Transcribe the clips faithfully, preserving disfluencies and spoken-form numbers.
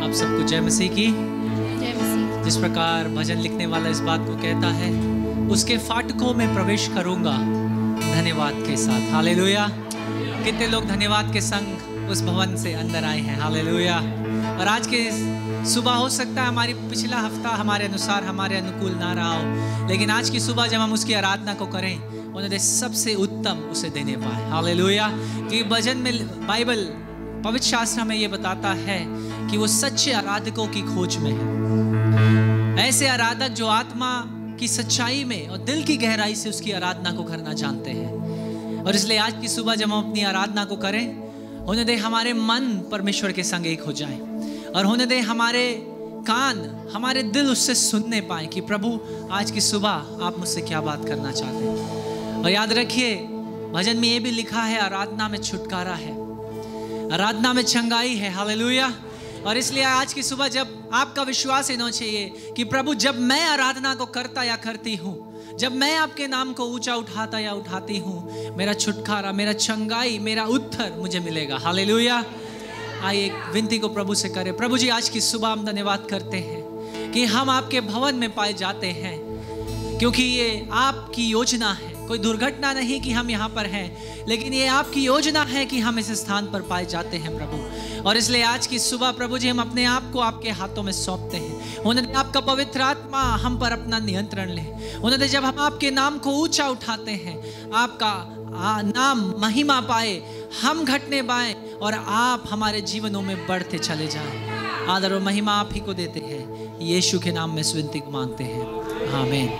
आप सबको जय मसीह की। जय मसीह। जिस प्रकार भजन लिखने वाला इस बात को कहता है, उसके फाटकों में प्रवेश करूंगा धन्यवाद के साथ। हालेलुया। कितने लोग धन्यवाद के संग उस भवन से अंदर आए हैं। हालेलुया। और आज के सुबह हो सकता है हमारी पिछला हफ्ता हमारे अनुसार हमारे अनुकूल ना रहा हो, लेकिन आज की सुबह जब हम उसकी आराधना को करें, उन्होंने सबसे उत्तम उसे देने पाए। हालेलुया। कि भजन में बाइबल पवित्र शास्त्र हमें ये बताता है कि वो सच्चे आराधकों की खोज में है। ऐसे आराधक जो आत्मा की सच्चाई में और दिल की गहराई से उसकी आराधना को करना जानते हैं। और इसलिए आज की सुबह जब हम अपनी आराधना को करें, होने दे हमारे मन परमेश्वर के संग एक हो जाएं, और होने दे हमारे कान, हमारे दिल उससे सुनने पाए कि प्रभु आज की सुबह आप मुझसे क्या बात करना चाहते हैं। और याद रखिए, भजन में ये भी लिखा है, आराधना में छुटकारा है, आराधना में चंगाई है। हालेलुया। और इसलिए आज की सुबह जब आपका विश्वास होना चाहिए कि प्रभु जब मैं आराधना को करता या करती हूँ, जब मैं आपके नाम को ऊंचा उठाता या उठाती हूँ, मेरा छुटकारा, मेरा चंगाई, मेरा उत्तर मुझे मिलेगा। हालेलुया। आइए एक विनती को प्रभु से करें। प्रभु जी, आज की सुबह हम धन्यवाद करते हैं कि हम आपके भवन में पाए जाते हैं, क्योंकि ये आपकी योजना है। कोई दुर्घटना नहीं कि हम यहाँ पर हैं, लेकिन ये आपकी योजना है कि हम इस स्थान पर पाए जाते हैं प्रभु। और इसलिए आज की सुबह प्रभु जी हम अपने आप को आपके हाथों में सौंपते हैं। उन्होंने आपका पवित्र आत्मा हम पर अपना नियंत्रण ले। उन्होंने जब हम आपके नाम को ऊंचा उठाते हैं, आपका नाम महिमा पाए, हम घटने पाए और आप हमारे जीवनों में बढ़ते चले जाएं। आदर और महिमा आप ही को देते हैं। यीशु के नाम में विनती को मांगते हैं, आमीन।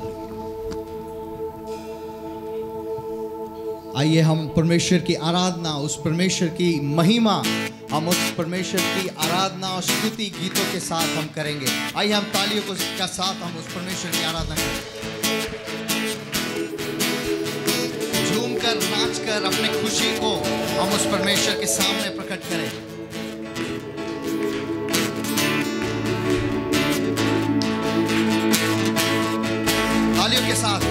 आइए हम परमेश्वर की आराधना, उस परमेश्वर की महिमा, हम उस परमेश्वर की आराधना और स्तुति गीतों के साथ हम करेंगे। आइए हम तालियों को के साथ हम उस परमेश्वर की आराधना करें, झूमकर, नाचकर अपने खुशी को हम उस परमेश्वर के सामने प्रकट करें। तालियों के साथ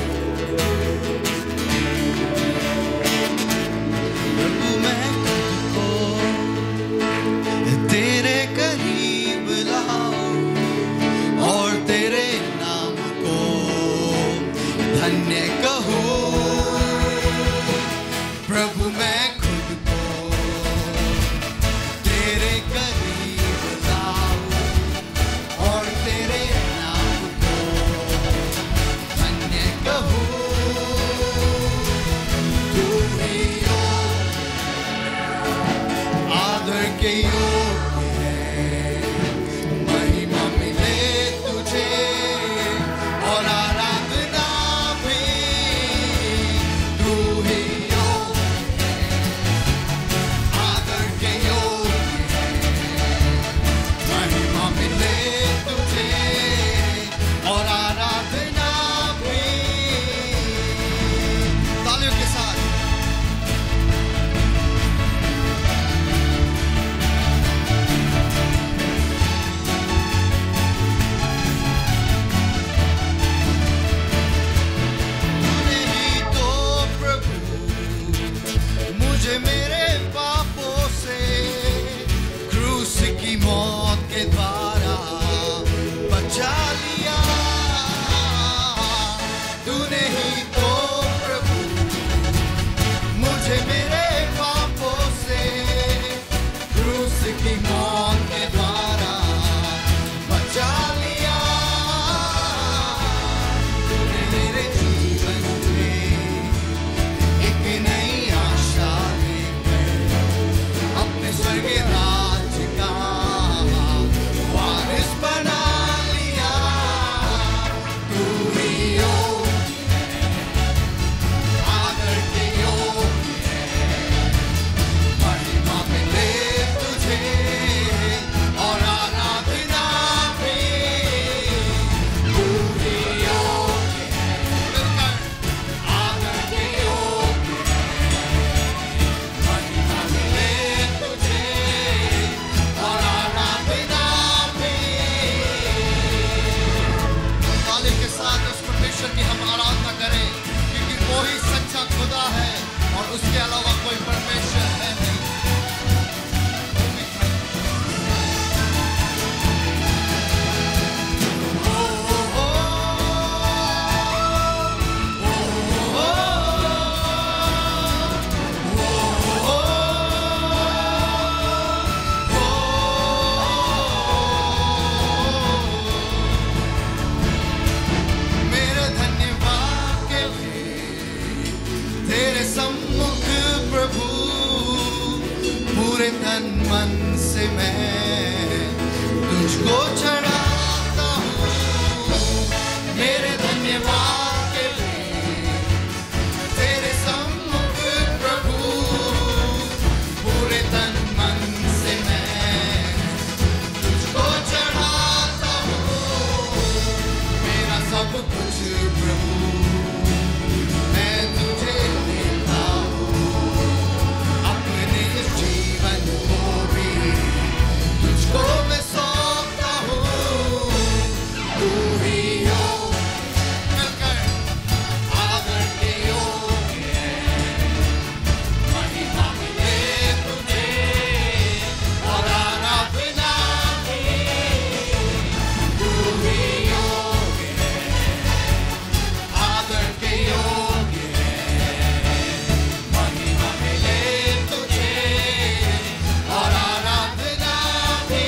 तुझको चढ़ाता हूँ मेरे धन्यवाद के लिए, तेरे सम्मुख प्रभु पूरे तन मन से मैं तुझको चढ़ाता हूँ, मेरा सब कुछ प्रभु मैं तुझे देता हूँ, अपने इस जीवन को भी तुझको मैं सौंपता हूँ, तू ही हो मिलकर आदर के योग्य है, महिमा मिले तुझे और आराधना भी, तू ही योग्य है, आदर के योग्य है, महिमा मिले तुझे और आराधना भी।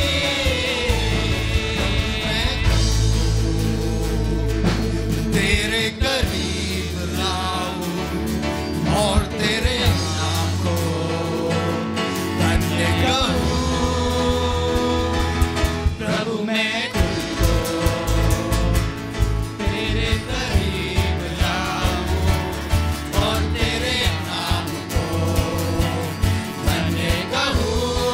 मैं तेरे करीब लाऊं और तेरे नाम को धन्य कहूं, प्रभु मैं तुझको तेरे करीब लाऊं और तेरे नाम को धन्य कहूं,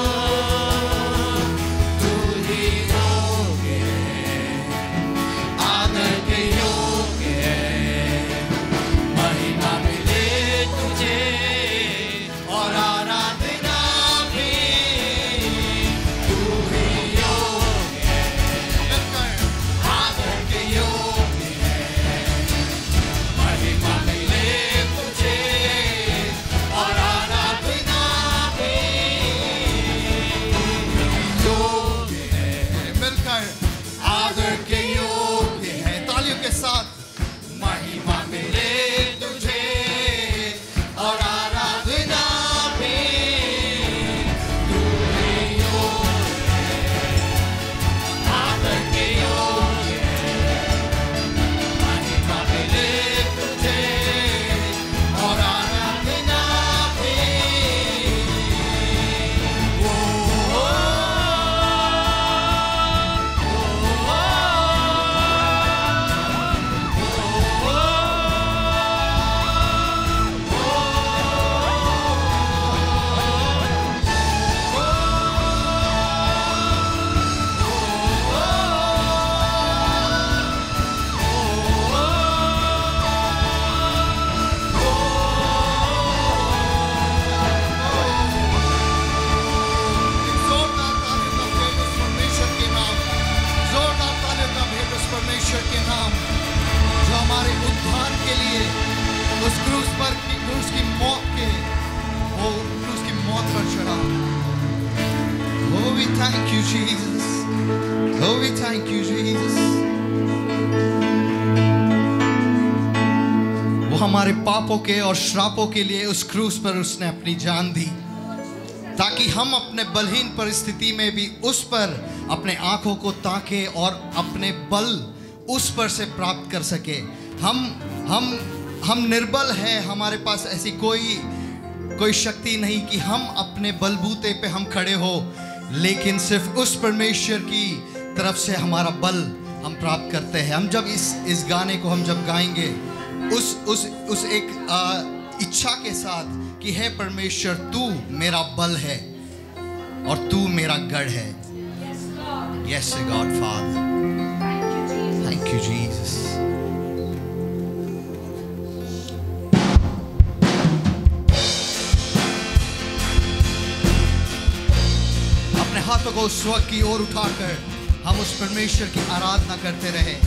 तू ही योग्य है, आदर के योग्य है, महिमा मिले तुझे और आराधना भी, तू ही योग्य है, आदर के योग्य है, महिमा मिले तुझे और आराधना भी, योग्य है, मिलकर आदर के योग्य है, तालियों के साथ महिमा मिले तुझे और आराधना भी, तू ही योग्य है, आदर के योग्य है, महिमा मिले तुझे और आराधना भी। ओ, ओ, जोरदार तालियों का भेद उस परमेश्वर के नाम, जोरदार तालियों का भेद उस परमेश्वर के नाम जो हमारे उद्धार के लिए उस क्रूस पर क्रूस की मौत के वो क्रूस की मौत पर चढ़ा। Oh, we thank you, Jesus. Oh, we thank you, Jesus. वो हमारे पापों के और श्रापों के लिए उस क्रूस पर उसने अपनी जान दी, ताकि हम अपने बलहीन परिस्थिति में भी उस पर अपने आंखों को ताके और अपने बल उस पर से प्राप्त कर सके। हम हम हम निर्बल हैं, हमारे पास ऐसी कोई कोई शक्ति नहीं कि हम अपने बलबूते पे हम खड़े हो, लेकिन सिर्फ उस परमेश्वर की तरफ से हमारा बल हम प्राप्त करते हैं। हम जब इस इस गाने को हम जब गाएंगे उस उस उस एक आ, इच्छा के साथ कि हे परमेश्वर तू मेरा बल है और तू मेरा गढ़ है। Yes God Father, thank you Jesus. अपने हाथों को उस वक्त की ओर उठाकर हम उस परमेश्वर की आराधना करते रहे।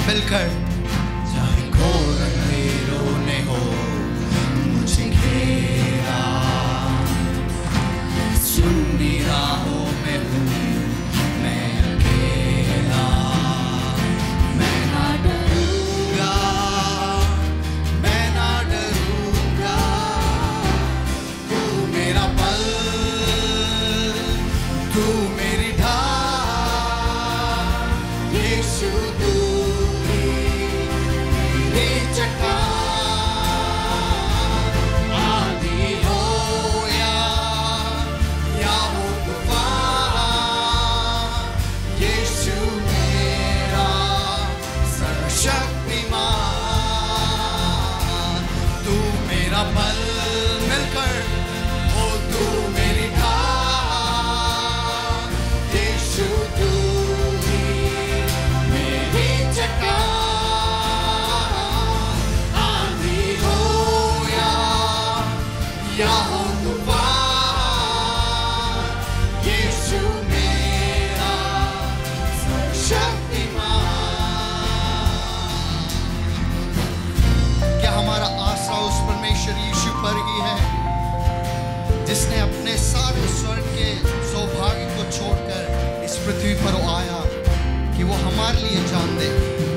मिलकर चाहे घोर अंधेरों ने हो मुझे घेरा, सुन्नी राहों में हूँ मैं अकेला, मैं ना डरूंगा, मैं ना डरूंगा, तू मेरा बल, तू मेरी ढाल, यीशु तू मेरी चट्टान, आंधी हो या या हो तूफान, यीशु मेरा सर्वशक्तिमान, तू मेरा बल, मिलकर ओ तू मेरी ढाल, यीशु तू ही मेरी चट्टान, आंधी हो या या हो तूफान, यीशु मेरा सर्वशक्तिमान। क्या हमारा आशा उस परमेश्वर यीशु पर ही है जिसने अपने सारे स्वर्ग के सौभाग्य को छोड़कर इस पृथ्वी पर आया कि वो हमारे लिए जान दे?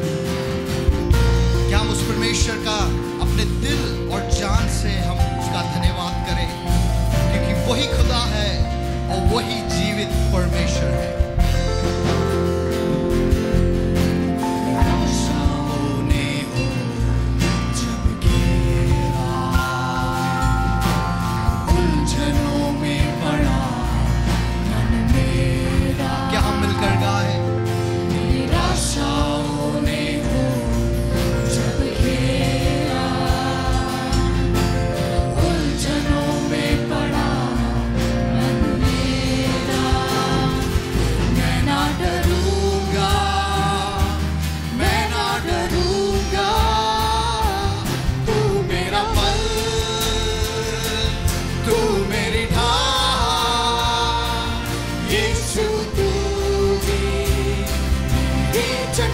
क्या हम उस परमेश्वर का अपने दिल और जान से हम उसका धन्यवाद करें, क्योंकि वही खुदा है और वही जीवित परमेश्वर है। आशाओं ने हो जब घेरा, उलझनों में पड़ा मन मेरा। क्या हम मिलकर गाए? निराशाओं ने हो जब घेरा, उलझनों में पड़ा मन मेरा, मैं ना डरूंगा, मैं ना डरूंगा, तू मेरा बल, तू मेरी ढाल, यीशु तू ही मेरी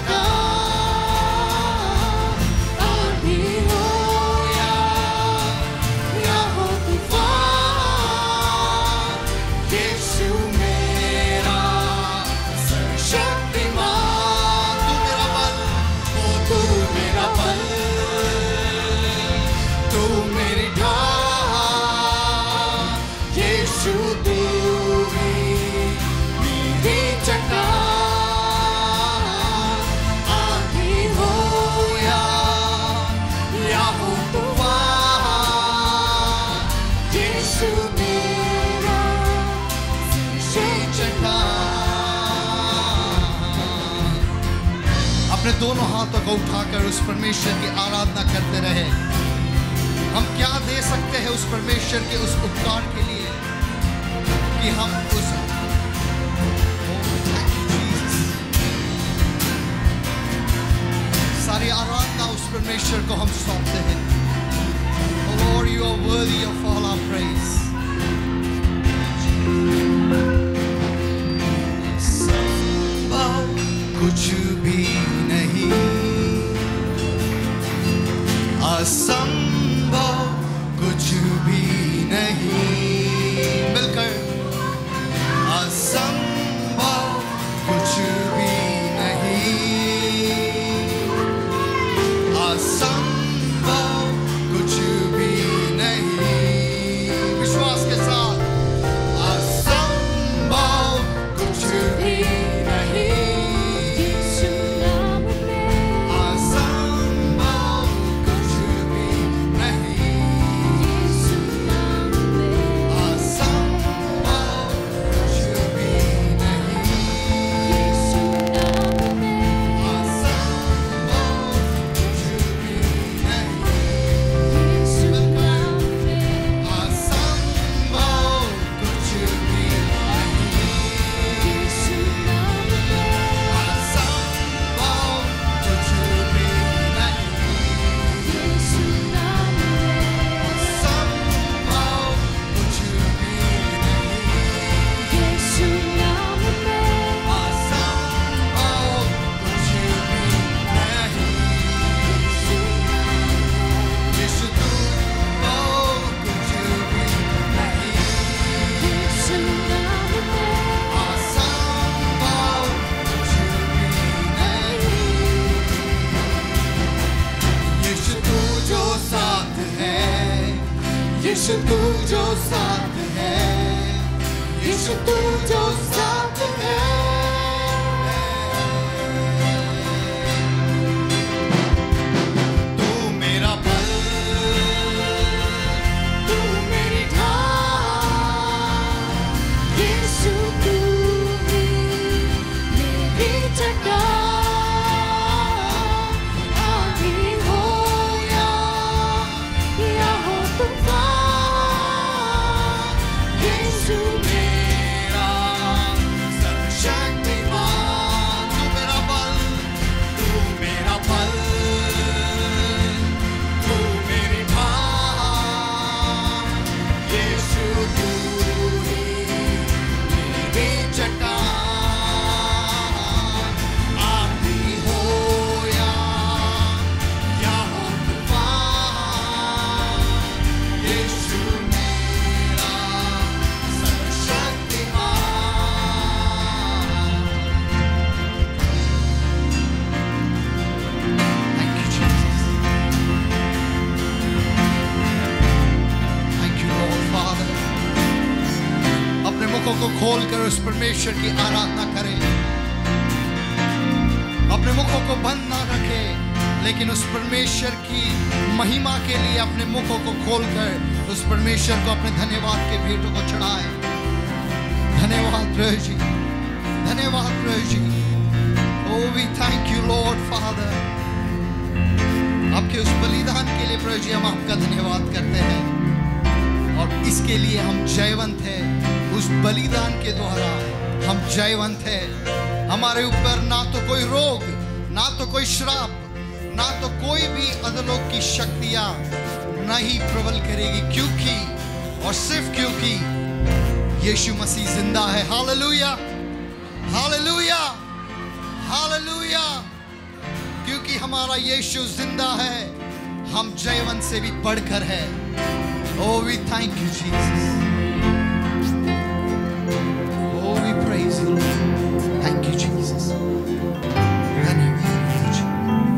चट्टान, आंधी हो या या हो तूफान, यीशु मेरा सर्वशक्तिमान, तू मेरा बल, ओ तू मेरा बल, तू मेरी ढाल, यीशु तू ही मेरी चट्टान, आंधी हो या या हो तूफान, यीशु मेरा चट्टान। अपने दोनों हाथों को उठाकर उस परमेश्वर की आराधना करते रहे। हम क्या दे सकते हैं उस परमेश्वर के उस उपकार के लिए कि हम उस सारी आराधना उस परमेश्वर को हम सौंपते हैं। Oh Lord, you are worthy of all our praise. संभव कुछ भी नहीं, असंभव कुछ भी नहीं, मिलकर असंभव कुछ भी नहीं, असंभव कुछ भी नहीं, विश्वास के साथ असंभव कुछ भी नहीं, यीशु नाम में असंभव कुछ भी यीशु तू जो साथ है, यीशु तू जो साथ है। तू मेरा बल, तू मेरी ढाल, यीशु तू ही मेरी चट्टान, आंधी हो या या हो तूफान, यीशु मेरा सर्वशक्तिमान। तू मेरा बल, तू मेरा बल, तू मेरी ढाल, यीशु तू ही मेरी चट्टान, आंधी हो या या हो तूफान, यीशु मेरा सर्वशक्तिमान। Thank you, Jesus. Thank you, Lord Father. अपने मुखों को खोलकर उस परमेश्वर की आराधना करें। अपने मुखों को बंद ना रखें, लेकिन उस परमेश्वर की महिमा के लिए अपने मुखों को खोलकर उस परमेश्वर को अपने धन्यवाद के भेंटों को चढ़ाएं। धन्यवाद प्रभु जी, धन्यवाद प्रभु जी। Oh, we thank you, Lord Father. आपके उस बलिदान के लिए प्रभु जी हम आपका धन्यवाद करते हैं, और इसके लिए हम जयवंत हैं। उस बलिदान के द्वारा हम जयवंत हैं। हमारे ऊपर ना तो कोई रोग, ना तो कोई श्राप, ना तो कोई भी अधलोक की शक्तियां नहीं प्रबल करेगी, क्योंकि और सिर्फ क्योंकि यीशु मसीह जिंदा है। Hallelujah, hallelujah, hallelujah. क्योंकि हमारा यीशु जिंदा है, हम जयवंत से भी बढ़कर है। Oh, we thank you, Jesus. Oh, we praise you, Lord. Thank you, Jesus. धन्यवाद प्रभु जी।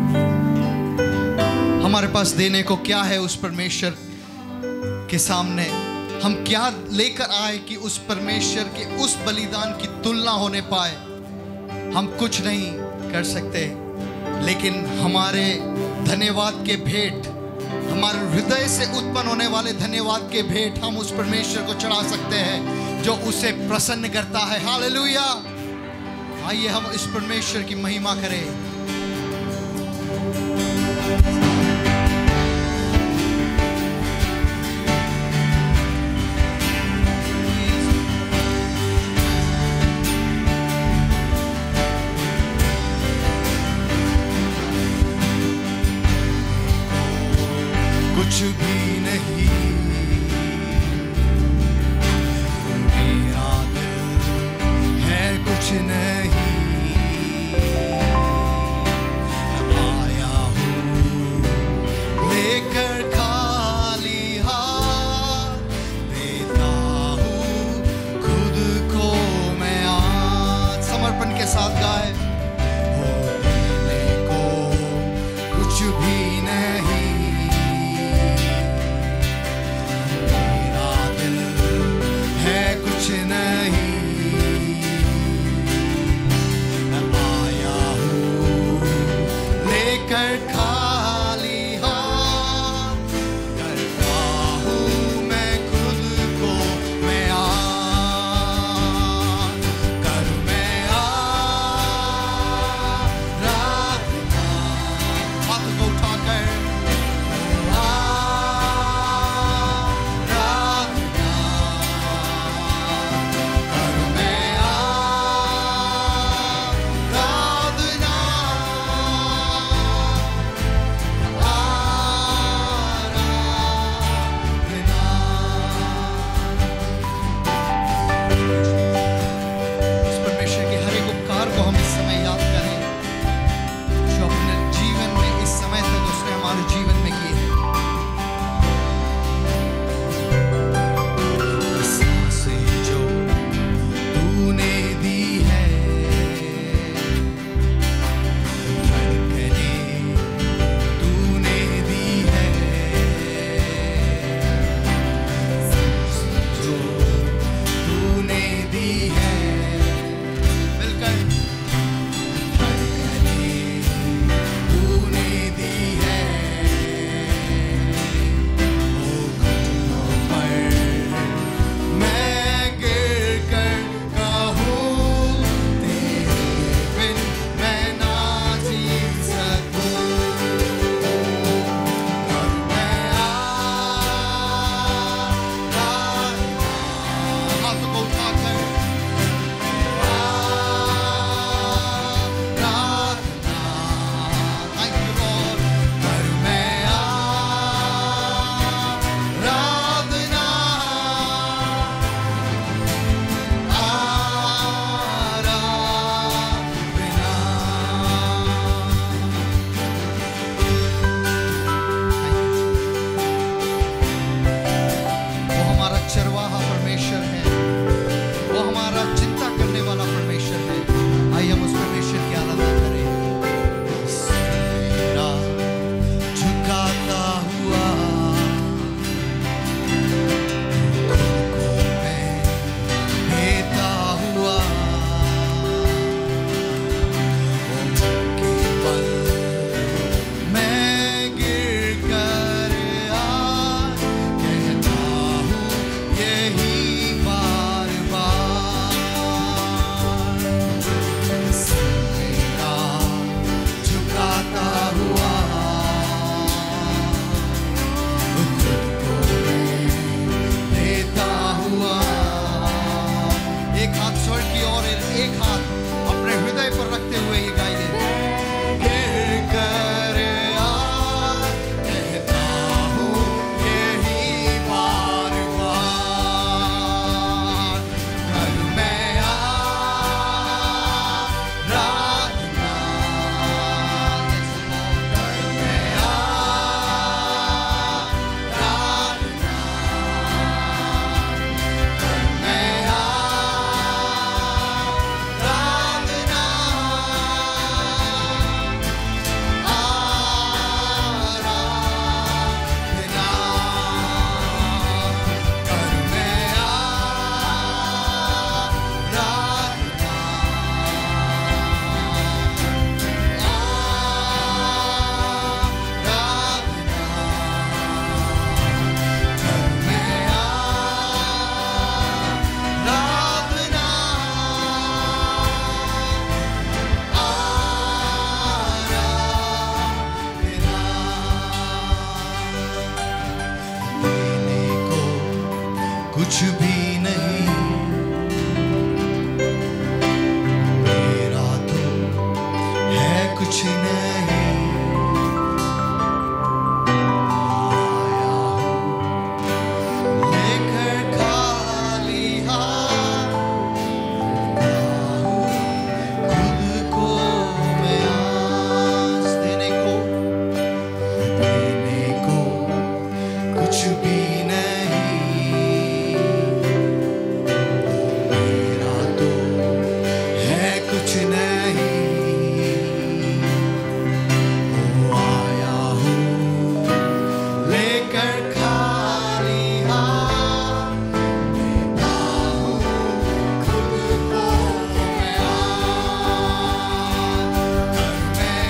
हमारे पास देने को क्या है उस परमेश्वर के सामने? हम क्या लेकर आए कि उस परमेश्वर के उस बलिदान की तुलना होने पाए? हम कुछ नहीं कर सकते, लेकिन हमारे धन्यवाद के भेंट, हमारे हृदय से उत्पन्न होने वाले धन्यवाद के भेंट हम उस परमेश्वर को चढ़ा सकते हैं जो उसे प्रसन्न करता है। हालेलुया। आइए हम इस परमेश्वर की महिमा करें। कुछ भी नहीं मेरा दिल है, कुछ नहीं आया हूँ लेकर खाली हाथ, देता हूँ खुद को मैं आज। समर्पण के साथ गाए। हो देने को कुछ भी नहीं, कुछ नहीं आया हूँ लेकर खाली हाथ, करता हूँ मैं खुद को मैं आज, करूँ मैं आराधना। हाथों को उठाकर कुछ नहीं, लेकर खाली हाथ खुद को मैं आज देने को देने को कुछ भी नहीं, मेरा तो है कुछ नहीं, ओ आया हूँ लेकर खाली हाथ, देता हूँ खुद को मैं आज, मैं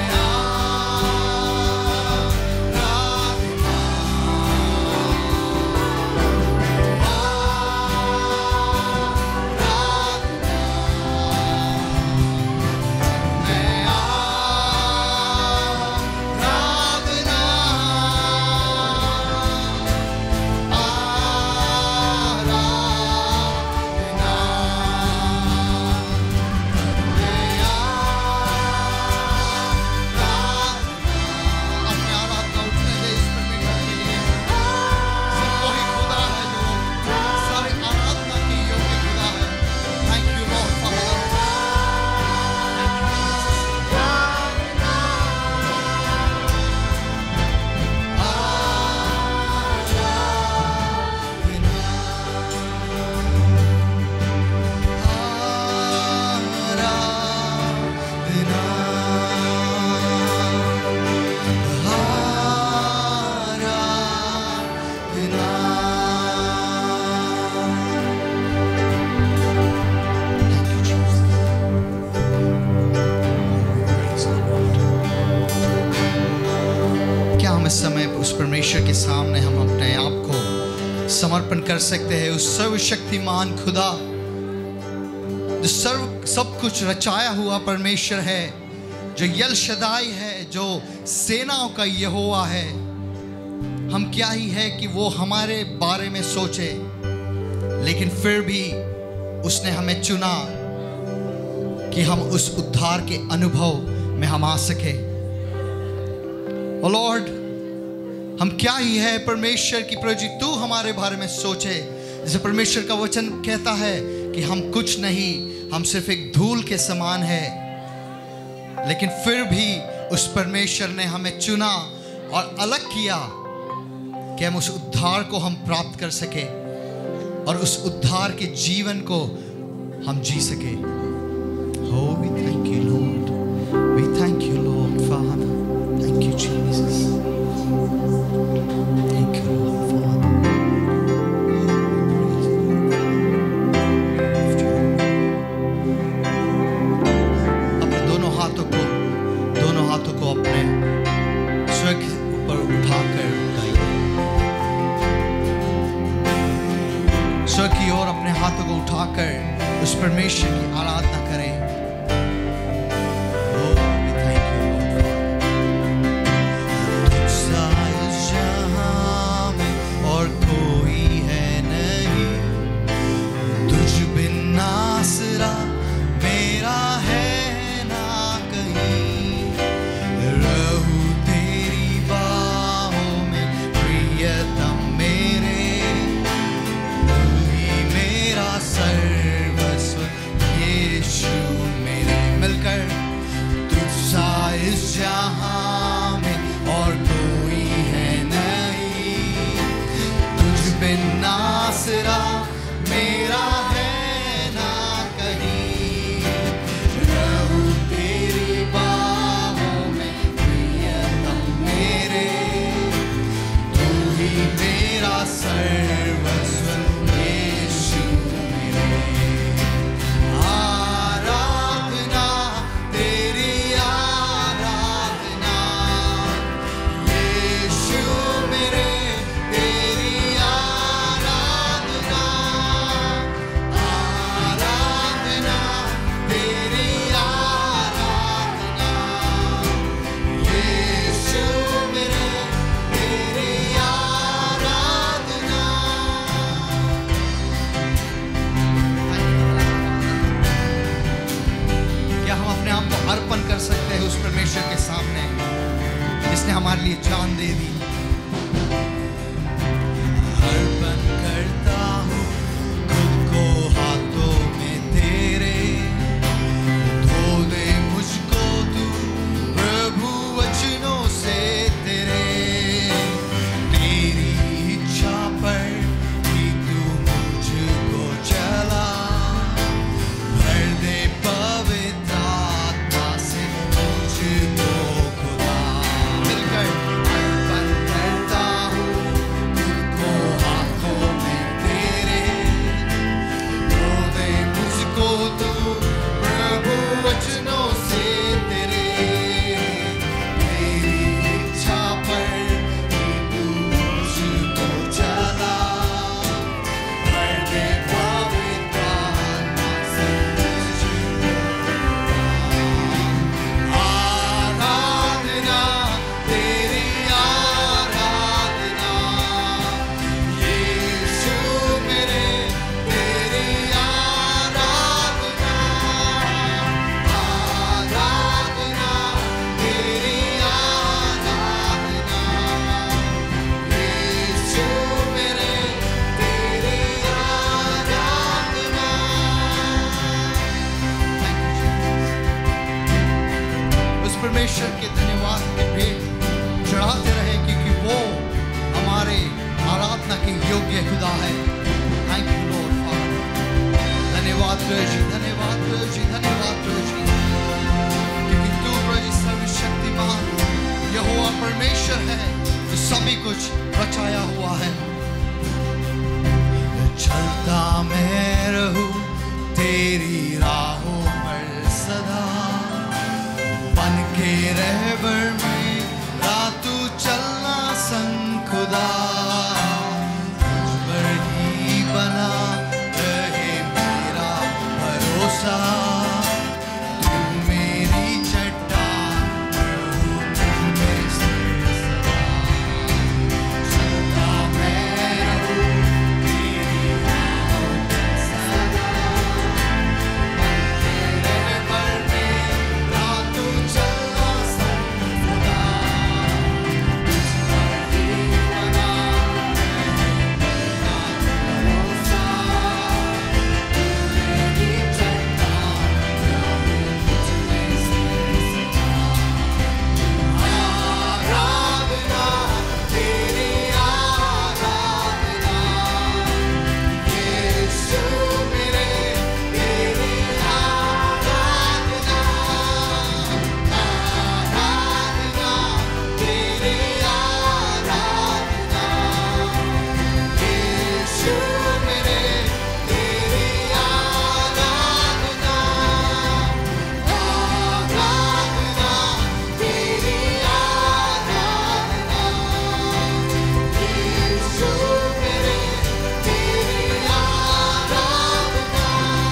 अपने आराधना उठने दे इस परमेश्वर के लिए। सिर्फ वही खुदा है जो सारे आराधना की योग्य खुदा है। Thank you Lord Father. क्या हम इस समय उस परमेश्वर के सामने हम अपने आप को समर्पण कर सकते हैं उस सर्वशक्तिमान खुदा जो सर्व सब कुछ रचाया हुआ परमेश्वर है, जो यल शदाई है, जो सेनाओं का यहोवा है। हम क्या ही है कि वो हमारे बारे में सोचे, लेकिन फिर भी उसने हमें चुना कि हम उस उद्धार के अनुभव में हम आ सके। ओ लॉर्ड, हम क्या ही है परमेश्वर की प्रभु जी तू हमारे बारे में सोचे। जैसे परमेश्वर का वचन कहता है कि हम कुछ नहीं, हम सिर्फ एक धूल के समान है, लेकिन फिर भी उस परमेश्वर ने हमें चुना और अलग किया कि हम उस उद्धार को हम प्राप्त कर सके और उस उद्धार के जीवन को हम जी सके। Oh, we thank you, Lord. We thank you, Lord, Father. Thank you, Jesus. Thank you, Lord, Father. अपने दोनों हाथों को दोनों हाथों को अपने स्वर्ग पर उठाकर गाइए। स्वर्ग की ओर अपने हाथों को उठाकर उस परमेश्वर की आराधना करें। आराधना तेरी आराधना के सामने, जिसने हमारे लिए जान दे दी। अर्पण करता हूँ खुद को हाथों में तेरे, धो दे मुझको तू प्रभु वचनों से तेरे। तेरी इच्छा पर ही तू मुझको चला, भर दे पवित्र आत्मा से मुझको खुदा। मिलकर अर्पण करता हूँ खुद को हाथों में तेरे, धो दे मुझको तू प्रभु वचनों से तेरे। तेरी इच्छा पर ही तू मुझको चला, भर दे पवित्र आत्मा से मुझको। आराधना तेरी आराधना, यीशु मेरे तेरी आराधना। आराधना तेरी आराधना, यीशु मेरे तेरी आराधना। उस परमेश्वर के धन्यवाद के भेंट चढ़ाते रहे, क्योंकि वो हमारे आराधना के योग्य खुदा है। Thank you Lord Father. धन्यवाद प्रभु जी, धन्यवाद प्रभु जी, धन्यवाद प्रभु जी, क्योंकि तू प्रभु जी सर्वशक्तिमान यहोवा परमेश्वर है जो सभी कुछ बचाया हुआ है। चलता मैं रहूं तेरी राहों पर सदा, बन के रहबर में रातू चलना संग खुदा। मुझ पर ही बना रहे मेरा भरोसा, तू मेरी चट्टान प्रभु तुझ में स्थिर सदा। चलता मैं रहूं तेरी राहों पर सदा, बन के रहबर में रातू चलना संग खुदा। तुझ पर ही बना रहे मेरा भरोसा, तू मेरी चट्टान प्रभु तुझ में स्थिर सदा। आराधना तेरी आराधना, यीशु मेरे तेरी आराधना। आराधना तेरी आराधना, यीशु मेरे तेरी आराधना। आराधना तेरी आराधना, यीशु मेरे तेरी आराधना।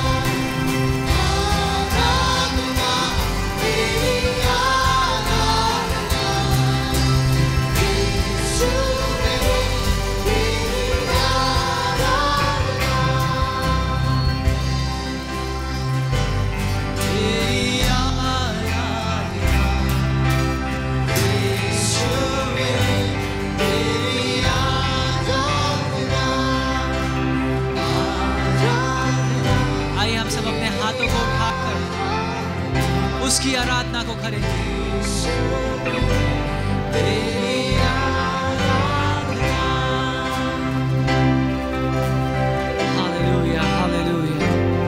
आराधना तेरी आराधना, यीशु मेरे तेरी आराधना। तेरी आराधना, यीशु मेरे तेरी आराधना। आराधना आइए हम सब अपने हाथों को उठाकर उसकी आराधना को करें। तेरी आराधना। Hallelujah, hallelujah.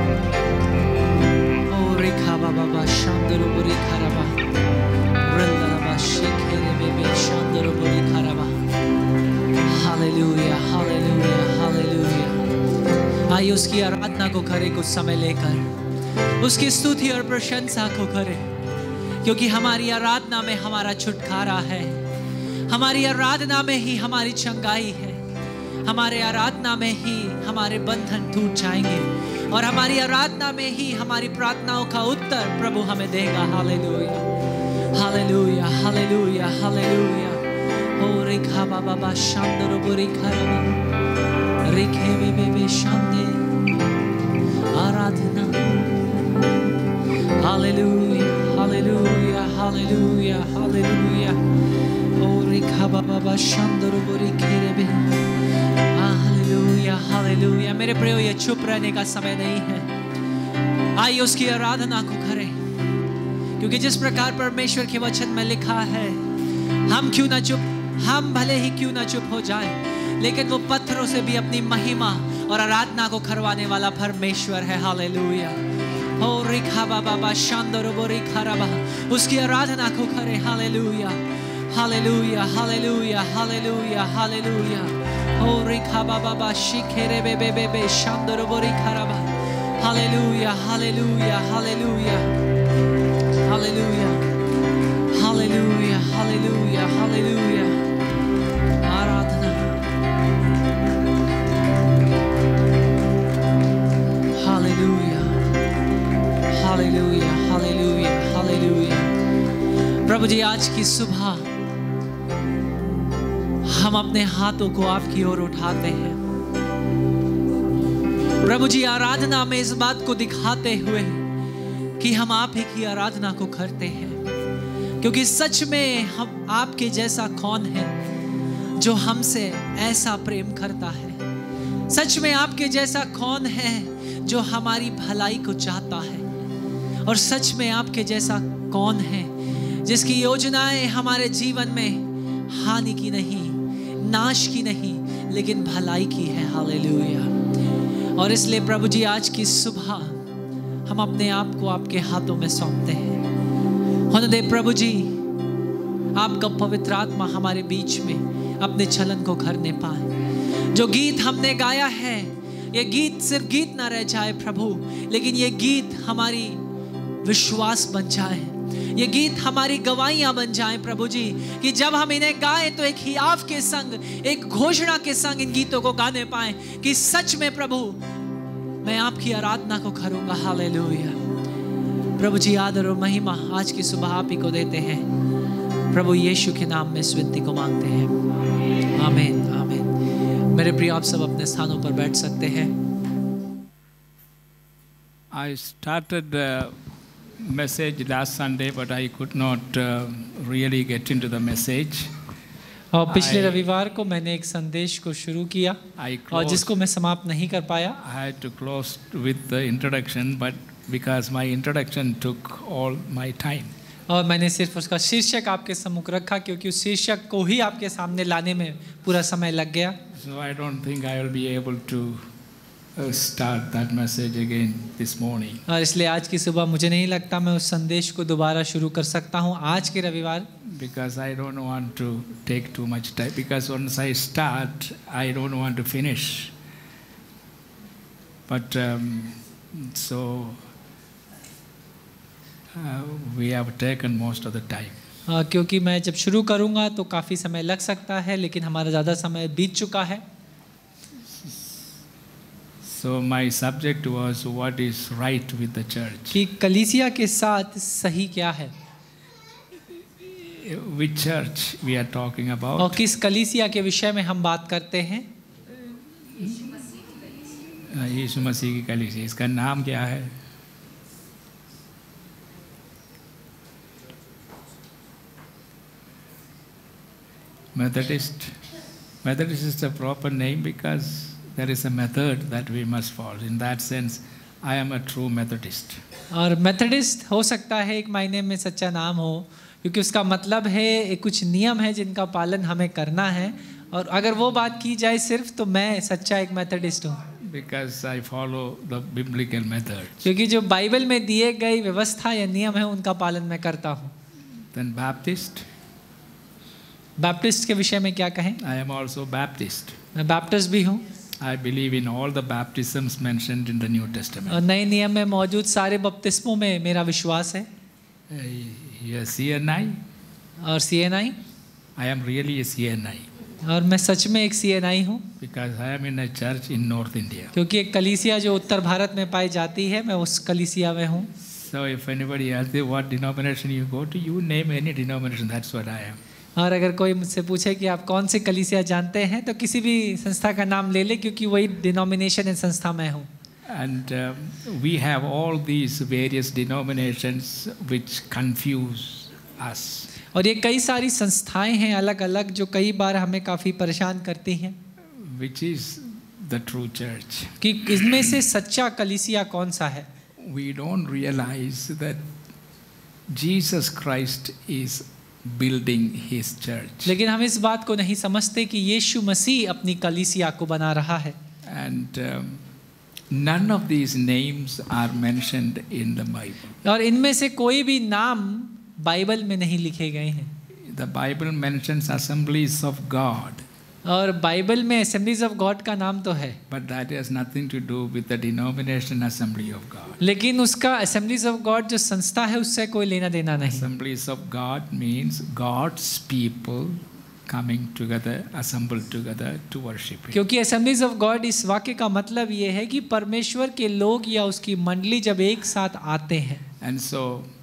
ओ रेखा बाबा बा शांदरो बुरी खराबा, रल्लाबा शेखेरे बेबे शांदरो बुरी खराबा। Hallelujah, hallelujah, hallelujah. आइए उसकी आराधना को करें कुछ समय लेकर, उसकी स्तुति और प्रशंसा को करें, क्योंकि हमारी आराधना में हमारा छुटकारा है। हमारी आराधना में ही हमारी चंगाई है। हमारे आराधना में ही हमारे बंधन टूट जाएंगे, और हमारी आराधना में ही हमारी प्रार्थनाओं का उत्तर प्रभु हमें देगा। Hallelujah, hallelujah, hallelujah, hallelujah. ओ रेखा बाबा बा शांदरो बुरी खराबा, रेखे बेबे बे शांदे आराधना। Hallelujah, Hallelujah, hallelujah, hallelujah. Oh, rikaba baba shandoro bori kerebe. Hallelujah, hallelujah. मेरे प्रियो, ये चुप रहने का समय नहीं है। आइए उसकी आराधना को करें, क्योंकि जिस प्रकार परमेश्वर के वचन में लिखा है, हम क्यों ना चुप, हम भले ही क्यों ना चुप हो जाएं, लेकिन वो पत्थरों से भी अपनी महिमा और आराधना को करवाने वाला परमेश्वर है। हालेलुया। ओ रिखा बाबा बा शांदरो बोरी खराबा, उसकी आराधना को करें। Hallelujah, hallelujah, hallelujah, hallelujah, hallelujah. ओ रिखा बाबा बा शिखेरे बे बे बे बे शांदरो बोरी खराबा। Hallelujah, hallelujah, hallelujah, hallelujah, hallelujah, hallelujah, hallelujah. आराधना, हालेलुया, हालेलुया, हालेलुया, हालेलुया। प्रभु जी, आज की सुबह हम अपने हाथों को आपकी ओर उठाते हैं। प्रभु जी, आराधना में इस बात को दिखाते हुए कि हम आप ही की आराधना को करते हैं, क्योंकि सच में हम आपके जैसा कौन है जो हमसे ऐसा प्रेम करता है। सच में आपके जैसा कौन है जो हमारी भलाई को चाहता है। और सच में आपके जैसा कौन है जिसकी योजनाएं हमारे जीवन में हानि की नहीं, नाश की नहीं, लेकिन भलाई की है। हालेलुया। और इसलिए प्रभु जी, आज की सुबह हम अपने आप को आपके हाथों में सौंपते हैं। होने दे प्रभु जी, आपका पवित्र आत्मा हमारे बीच में अपने चलन को करने पाए। जो गीत हमने गाया है, ये गीत सिर्फ गीत ना रह जाए प्रभु, लेकिन ये गीत हमारी विश्वास बन जाए, ये गीत हमारी गवाहियां बन जाएं प्रभु जी, कि जब हम इन्हें गाएं तो एक हियाव के संग, एक घोषणा के संग इन गीतों को गाने पाएं कि सच में प्रभु मैं आपकी आराधना को करूंगा। हालेलुया। प्रभु जी, आदर और महिमा आज की सुबह आप ही को देते हैं। प्रभु यीशु के नाम में इस विनती को मांगते हैं। आमीन, आमीन। मेरे प्रिय, आप सब अपने स्थानों पर बैठ सकते हैं। I started the message last Sunday, but I could not uh, really get into the message. और पिछले I- रविवार को मैंने एक संदेश को शुरू किया I और closed, जिसको मैं समाप्त नहीं कर पाया। I had to close with the introduction, but because my introduction took all my time. और मैंने सिर्फ उसका शीर्षक आपके सम्मुख रखा, क्योंकि उस शीर्षक को ही आपके सामने लाने में पूरा समय लग गया। So I don't think I will be able to uh, start that message again this morning. और इसलिए आज की सुबह मुझे नहीं लगता मैं उस संदेश को दोबारा शुरू कर सकता हूँ आज के रविवार, Because I don't want to take too much time. Because once I start, I don't want to finish. But um, so uh, we have taken most of the time. हाँ, क्योंकि मैं जब शुरू करूँगा तो काफ़ी समय लग सकता है, लेकिन हमारा ज़्यादा समय बीत चुका है। So my subject was what is right with the church. कि कलीसिया के साथ सही क्या है, Which church we are talking और about? किस कलीसिया के विषय में हम बात करते हैं। Uh, यीशु मसीह की कलीसिया, इसका नाम क्या है? Methodist. Methodist is the proper name because there is a method that we must follow. In that sense, I am a true Methodist. और मेथडिस्ट हो सकता है एक मायने में सच्चा नाम हो, क्योंकि उसका मतलब है एक कुछ नियम है जिनका पालन हमें करना है। और अगर वो बात की जाए सिर्फ, तो मैं सच्चा एक मेथडिस्ट हूँ, Because I follow the biblical method. क्योंकि जो बाइबल में दिए गई व्यवस्था या नियम है उनका पालन मैं करता हूँ। Then Baptist, बैप्टिस्ट के विषय में क्या कहें? I am also Baptist. मैं बैप्टिस्ट भी हूँ I believe in all the baptisms mentioned in the New और Testament. नए नियम में मौजूद सारे बपतिस्मों में मेरा विश्वास है। Uh, you are C N I? और C N I, I am really a C N I और मैं सच में एक सी एन आई हूँ, because I am in a church in North India. क्योंकि एक कलीसिया जो उत्तर भारत में पाई जाती है, मैं उस कलीसिया में हूँ। So if anybody asks you what denomination you go to, you name any denomination. That's what I am. और अगर कोई मुझसे पूछे कि आप कौन से कलीसिया जानते हैं, तो किसी भी संस्था का नाम ले ले, क्योंकि वही डिनोमिनेशन या संस्था मैं हूँ। And um, we have all these various denominations which confuse us. और ये कई सारी संस्थाएं हैं अलग अलग जो कई बार हमें काफ़ी परेशान करती हैं. Which is the true church? कि इसमें से सच्चा कलीसिया कौन सा है? We don't realize that Jesus Christ is building his church. लेकिन हम इस बात को नहीं समझते कि यीशु मसीह अपनी कलीसिया को बना रहा है. And um, none of these names are mentioned in the Bible. और इनमें से कोई भी नाम बाइबल में नहीं लिखे गए हैं. The Bible mentions assemblies of God. और बाइबल में असेंबलीज ऑफ गॉड का नाम तो है. But that has nothing to do with the denomination Assembly of God. लेकिन उसका असेंबलीज ऑफ गॉड जो संस्था है उससे कोई लेना देना नहीं. Assemblies of God means God's people coming together, assembled together to worship Him. क्योंकि असेंबलीज ऑफ गॉड इस वाक्य का मतलब ये है कि परमेश्वर के लोग या उसकी मंडली जब एक साथ आते हैं. And so,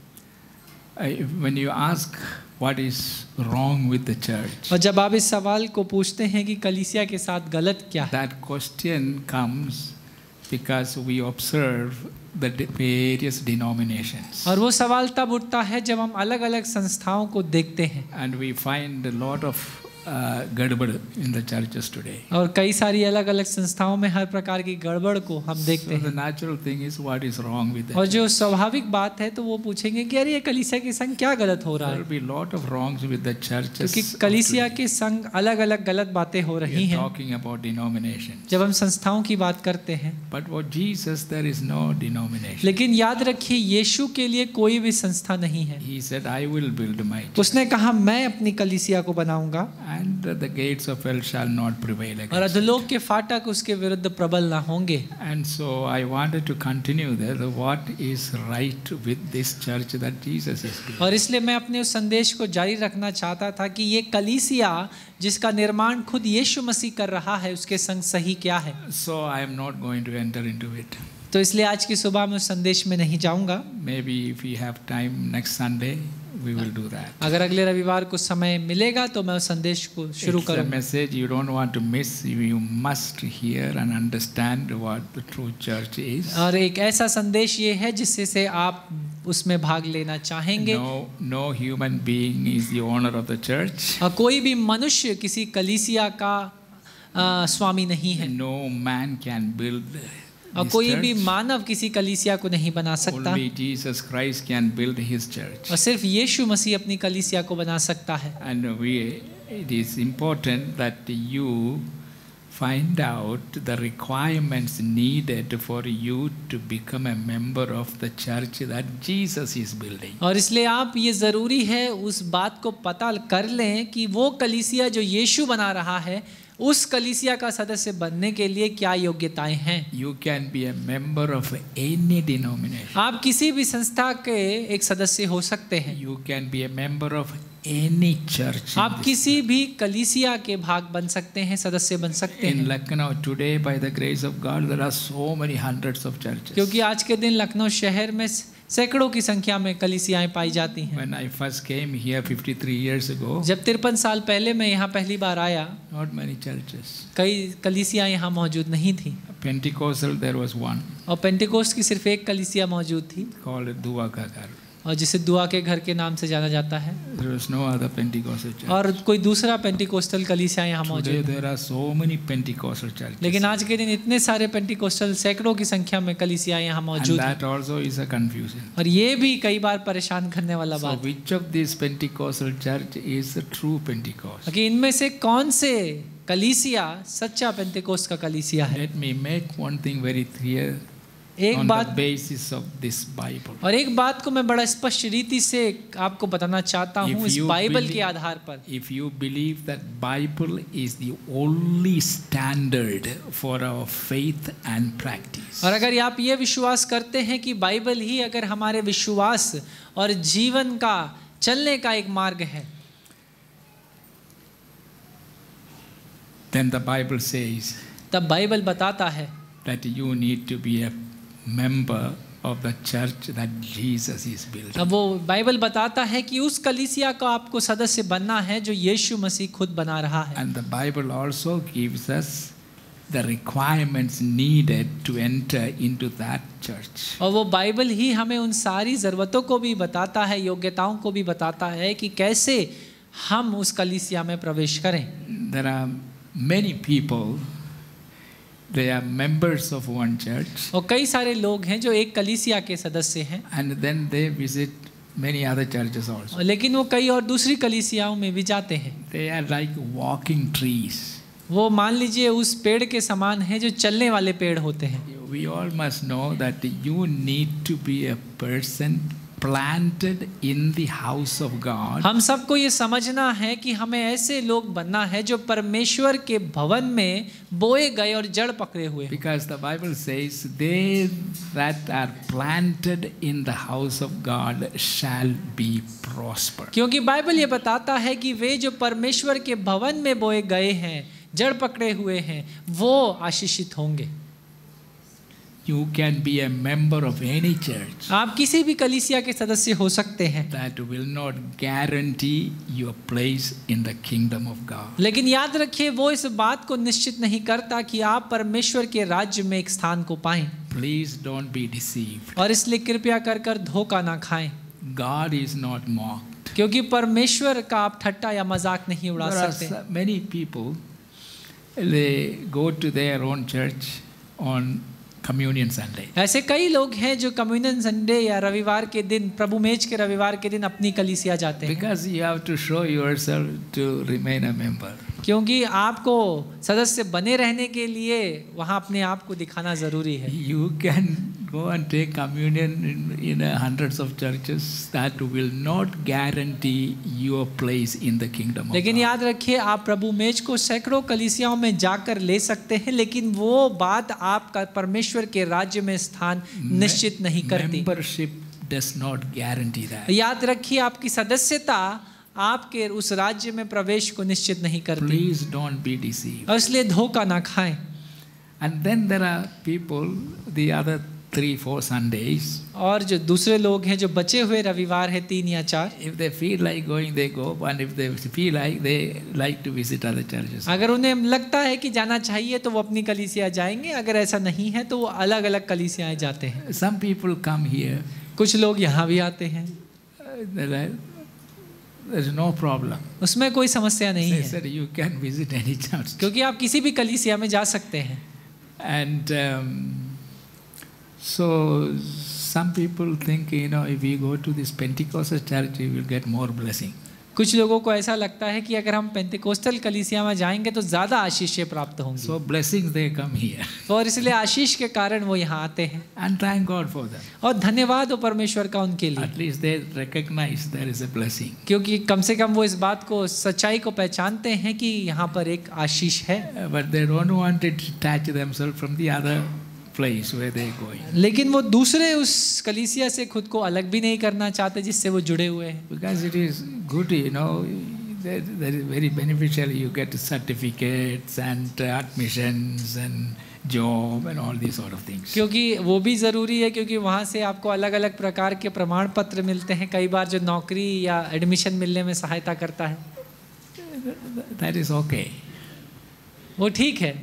I, when you ask what is wrong with the church, और जब आप इस सवाल को पूछते हैं कि कलीसिया के साथ गलत क्या है, that question comes because we observe the de- various denominations. और वो सवाल तब उठता है जब हम अलग अलग संस्थाओं को देखते हैं. And we find a lot of uh, gadbad in the churches today. और कई सारी अलग अलग संस्थाओं में हर प्रकार की गड़बड़ को हम देखते So the हैं. natural thing is what is wrong with और that. जो स्वाभाविक बात है तो वो पूछेंगे कि अरे ये कलीसिया के संग क्या गलत हो रहा There है. will be a lot of wrongs with the churches. क्योंकि of कलीसिया today. के संग अलग अलग गलत बातें हो We रही are हैं talking about denominations. जब हम संस्थाओं की बात करते हैं. But for Jesus, there is no denomination. लेकिन याद रखिए यीशु के लिए कोई भी संस्था नहीं है. He said, I will build my church, उसने कहा मैं अपनी कलीसिया को बनाऊंगा and the gates of hell shall not prevail और against it. अधोलोक के फाटक उसके विरुद्ध प्रबल ना होंगे. And so I wanted to continue there. What is right with this church that Jesus is building? और इसलिए मैं अपने उस संदेश को जारी रखना चाहता था कि ये कलीसिया जिसका निर्माण खुद यीशु मसीह कर रहा है उसके संग सही क्या है. So I am not going to enter into it. तो इसलिए आज की सुबह मैं उस संदेश में नहीं जाऊंगा. Maybe if we have time next Sunday, we will do that. अगर अगले रविवार को समय मिलेगा तो मैं उस संदेश को शुरू It's a करूंगा. message you don't want to miss. You must hear and understand what the true church is. और एक ऐसा संदेश ये है जिससे से आप उसमें भाग लेना चाहेंगे. No, no human being is the owner of the church. और कोई भी मनुष्य किसी कलीसिया का आ, स्वामी नहीं है. No man can build और this कोई भी church. मानव किसी कलीसिया को नहीं बना सकता. Only Jesus Christ can build His church. और सिर्फ यीशु मसीह अपनी कलीसिया को बना सकता है. And we, it is important that you find out the requirements needed for you to become a member of the church that Jesus is building. और इसलिए आप ये ज़रूरी है उस बात को पता कर लें कि वो कलीसिया जो यीशु बना रहा है उस कलीसिया का सदस्य बनने के लिए क्या योग्यताएं हैं. You can be a member of any denomination. आप किसी भी संस्था के एक सदस्य हो सकते हैं. You can be a member of any church. in आप this किसी भी कलीसिया के भाग बन सकते हैं, सदस्य बन सकते In हैं. Lucknow today, by the grace of God, there are so many hundreds of churches. क्योंकि आज के दिन लखनऊ शहर में सैकड़ों की संख्या में कलीसियाएं पाई जाती हैं. When I first came here fifty-three years ago, जब तिरपन साल पहले मैं यहाँ पहली बार आया not many churches. कई कलीसियाएं यहाँ मौजूद नहीं थी Pentecostal, there was one और पेंटिकोस्ट की सिर्फ एक कलीसिया मौजूद थी called Duakakar. और जिसे दुआ के घर के नाम से जाना जाता है. There was no other Pentecostal church. और कोई दूसरा पेंटिकोस्टल कलीसिया यहाँ Today मौजूद है. there are so many Pentecostal churches. लेकिन आज के दिन इतने सारे पेंटिकोस्टल सैकड़ों की संख्या में कलीसिया यहाँ And मौजूद है. that also is a confusion. और ये भी कई बार परेशान करने वाला So बात है which of these Pentecostal church is the true Pentecost? कि इनमें से कौन से कलीसिया सच्चा पेंटिकोस्ट का कलीसिया है. Let me make one thing very clear एक on बात the basis of this Bible. और एक बात को मैं बड़ा स्पष्ट रीति से आपको बताना चाहता If हूँ इस you बाइबल believe- के आधार पर. If you believe that Bible is the only standard for our faith and practice, और अगर आप ये विश्वास करते हैं कि बाइबल ही अगर हमारे विश्वास और जीवन का चलने का एक मार्ग है, then the Bible says तब बाइबल बताता है that you need to be a member of the church that Jesus is building. अब वो बाइबल बताता है कि उस कलीसिया का आपको सदस्य बनना है जो यीशु मसीह खुद बना रहा है. And the Bible also gives us the requirements needed to enter into that church. और वो बाइबल ही हमें उन सारी ज़रूरतों को भी बताता है, योग्यताओं को भी बताता है कि कैसे हम उस कलीसिया में प्रवेश करें. There are many people, they are members of one church, और कई सारे लोग हैं जो एक कलीसिया के सदस्य हैं, and then they visit many other churches also. लेकिन वो कई और दूसरी कलीसियाओं में भी जाते हैं. They are like walking trees. वो मान लीजिए उस पेड़ के समान है जो चलने वाले पेड़ होते हैं. We all must know that you need to be a person planted in the house of God. हम सबको ये समझना है कि हमें ऐसे लोग बनना है जो परमेश्वर के भवन में बोए गए और जड़ पकड़े हुए. Because the Bible says, they that are planted in the house of God shall be prospered. क्योंकि बाइबल ये बताता है कि वे जो परमेश्वर के भवन में बोए गए हैं, जड़ पकड़े हुए हैं, वो आशीषित होंगे. You can be a member of any church. आप किसी भी कलीसिया के सदस्य हो सकते हैं. That will not guarantee your place in the kingdom of God. लेकिन याद रखिए वो इस बात को निश्चित नहीं करता कि आप परमेश्वर के राज्य में एक स्थान को पाएं. Please don't be deceived. और इसलिए कृपया कर कर धोखा ना खाएं. God is not mocked. क्योंकि परमेश्वर का आप ठट्टा या मजाक नहीं उड़ा There are सकते. so many people, they go to their own church on Communion Sunday. ऐसे कई लोग हैं जो कम्युनियन संडे या रविवार के दिन, प्रभु मेज के रविवार के दिन अपनी कलीसिया जाते हैं. Because you have to show yourself to remain a member. क्योंकि आपको सदस्य बने रहने के लिए वहाँ अपने आप को दिखाना जरूरी है. You can go and take communion in, in uh, hundreds of churches. That will not guarantee your place in the kingdom of लेकिन God. याद रखिए आप प्रभु मेज को सैकड़ों कलीसियाओं में जाकर ले सकते हैं, लेकिन वो बात आपका परमेश्वर के राज्य में स्थान निश्चित नहीं करती. Membership does not guarantee that. याद रखिए आपकी सदस्यता आपके उस राज्य में प्रवेश को निश्चित नहीं करती. Please don't be deceived. और इसलिए धोखा ना खाएं. And then there are people, the other three, four Sundays. और जो दूसरे लोग हैं जो बचे हुए रविवार है तीन या चार, If they feel like going, they go. And if they feel like, they like to visit other churches. अगर उन्हें लगता है कि जाना चाहिए तो वो अपनी कलीसिया जाएंगे, अगर ऐसा नहीं है तो वो अलग अलग कलीसियाएं जाते हैं. Some people come here. कुछ लोग यहाँ भी आते हैं. They're like, there's no problem. उसमें कोई समस्या नहीं They है, said you can visit any church. क्योंकि आप किसी भी कलीसिया में जा सकते हैं. And um, so some people think, you know, if we go to this Pentecostal church, we will get more blessing. कुछ लोगों को ऐसा लगता है कि अगर हम पेंटेकोस्टल कलीसिया में जाएंगे तो ज़्यादा आशीष प्राप्त होंगी. So blessings, they come here. और इसलिए आशीष के कारण वो यहाँ आते हैं. And thank God for them. और धन्यवाद हो परमेश्वर का उनके लिए, At least they recognize there is a blessing. क्योंकि कम से कम वो इस बात को, सच्चाई को पहचानते हैं कि यहाँ पर एक आशीष है. But they don't want to detach themselves from the other place where they are going. लेकिन वो दूसरे उस कलीसिया से खुद को अलग भी नहीं करना चाहते जिससे वो जुड़े हुए हैं. Because it is good, you know, that, that is very beneficial. You get certificates and admissions and job and all these sort of things. क्योंकि वो भी ज़रूरी है, क्योंकि वहाँ से आपको अलग अलग प्रकार के प्रमाण पत्र मिलते हैं, कई बार जो नौकरी या एडमिशन मिलने में सहायता करता है. That is okay. वो ठीक है.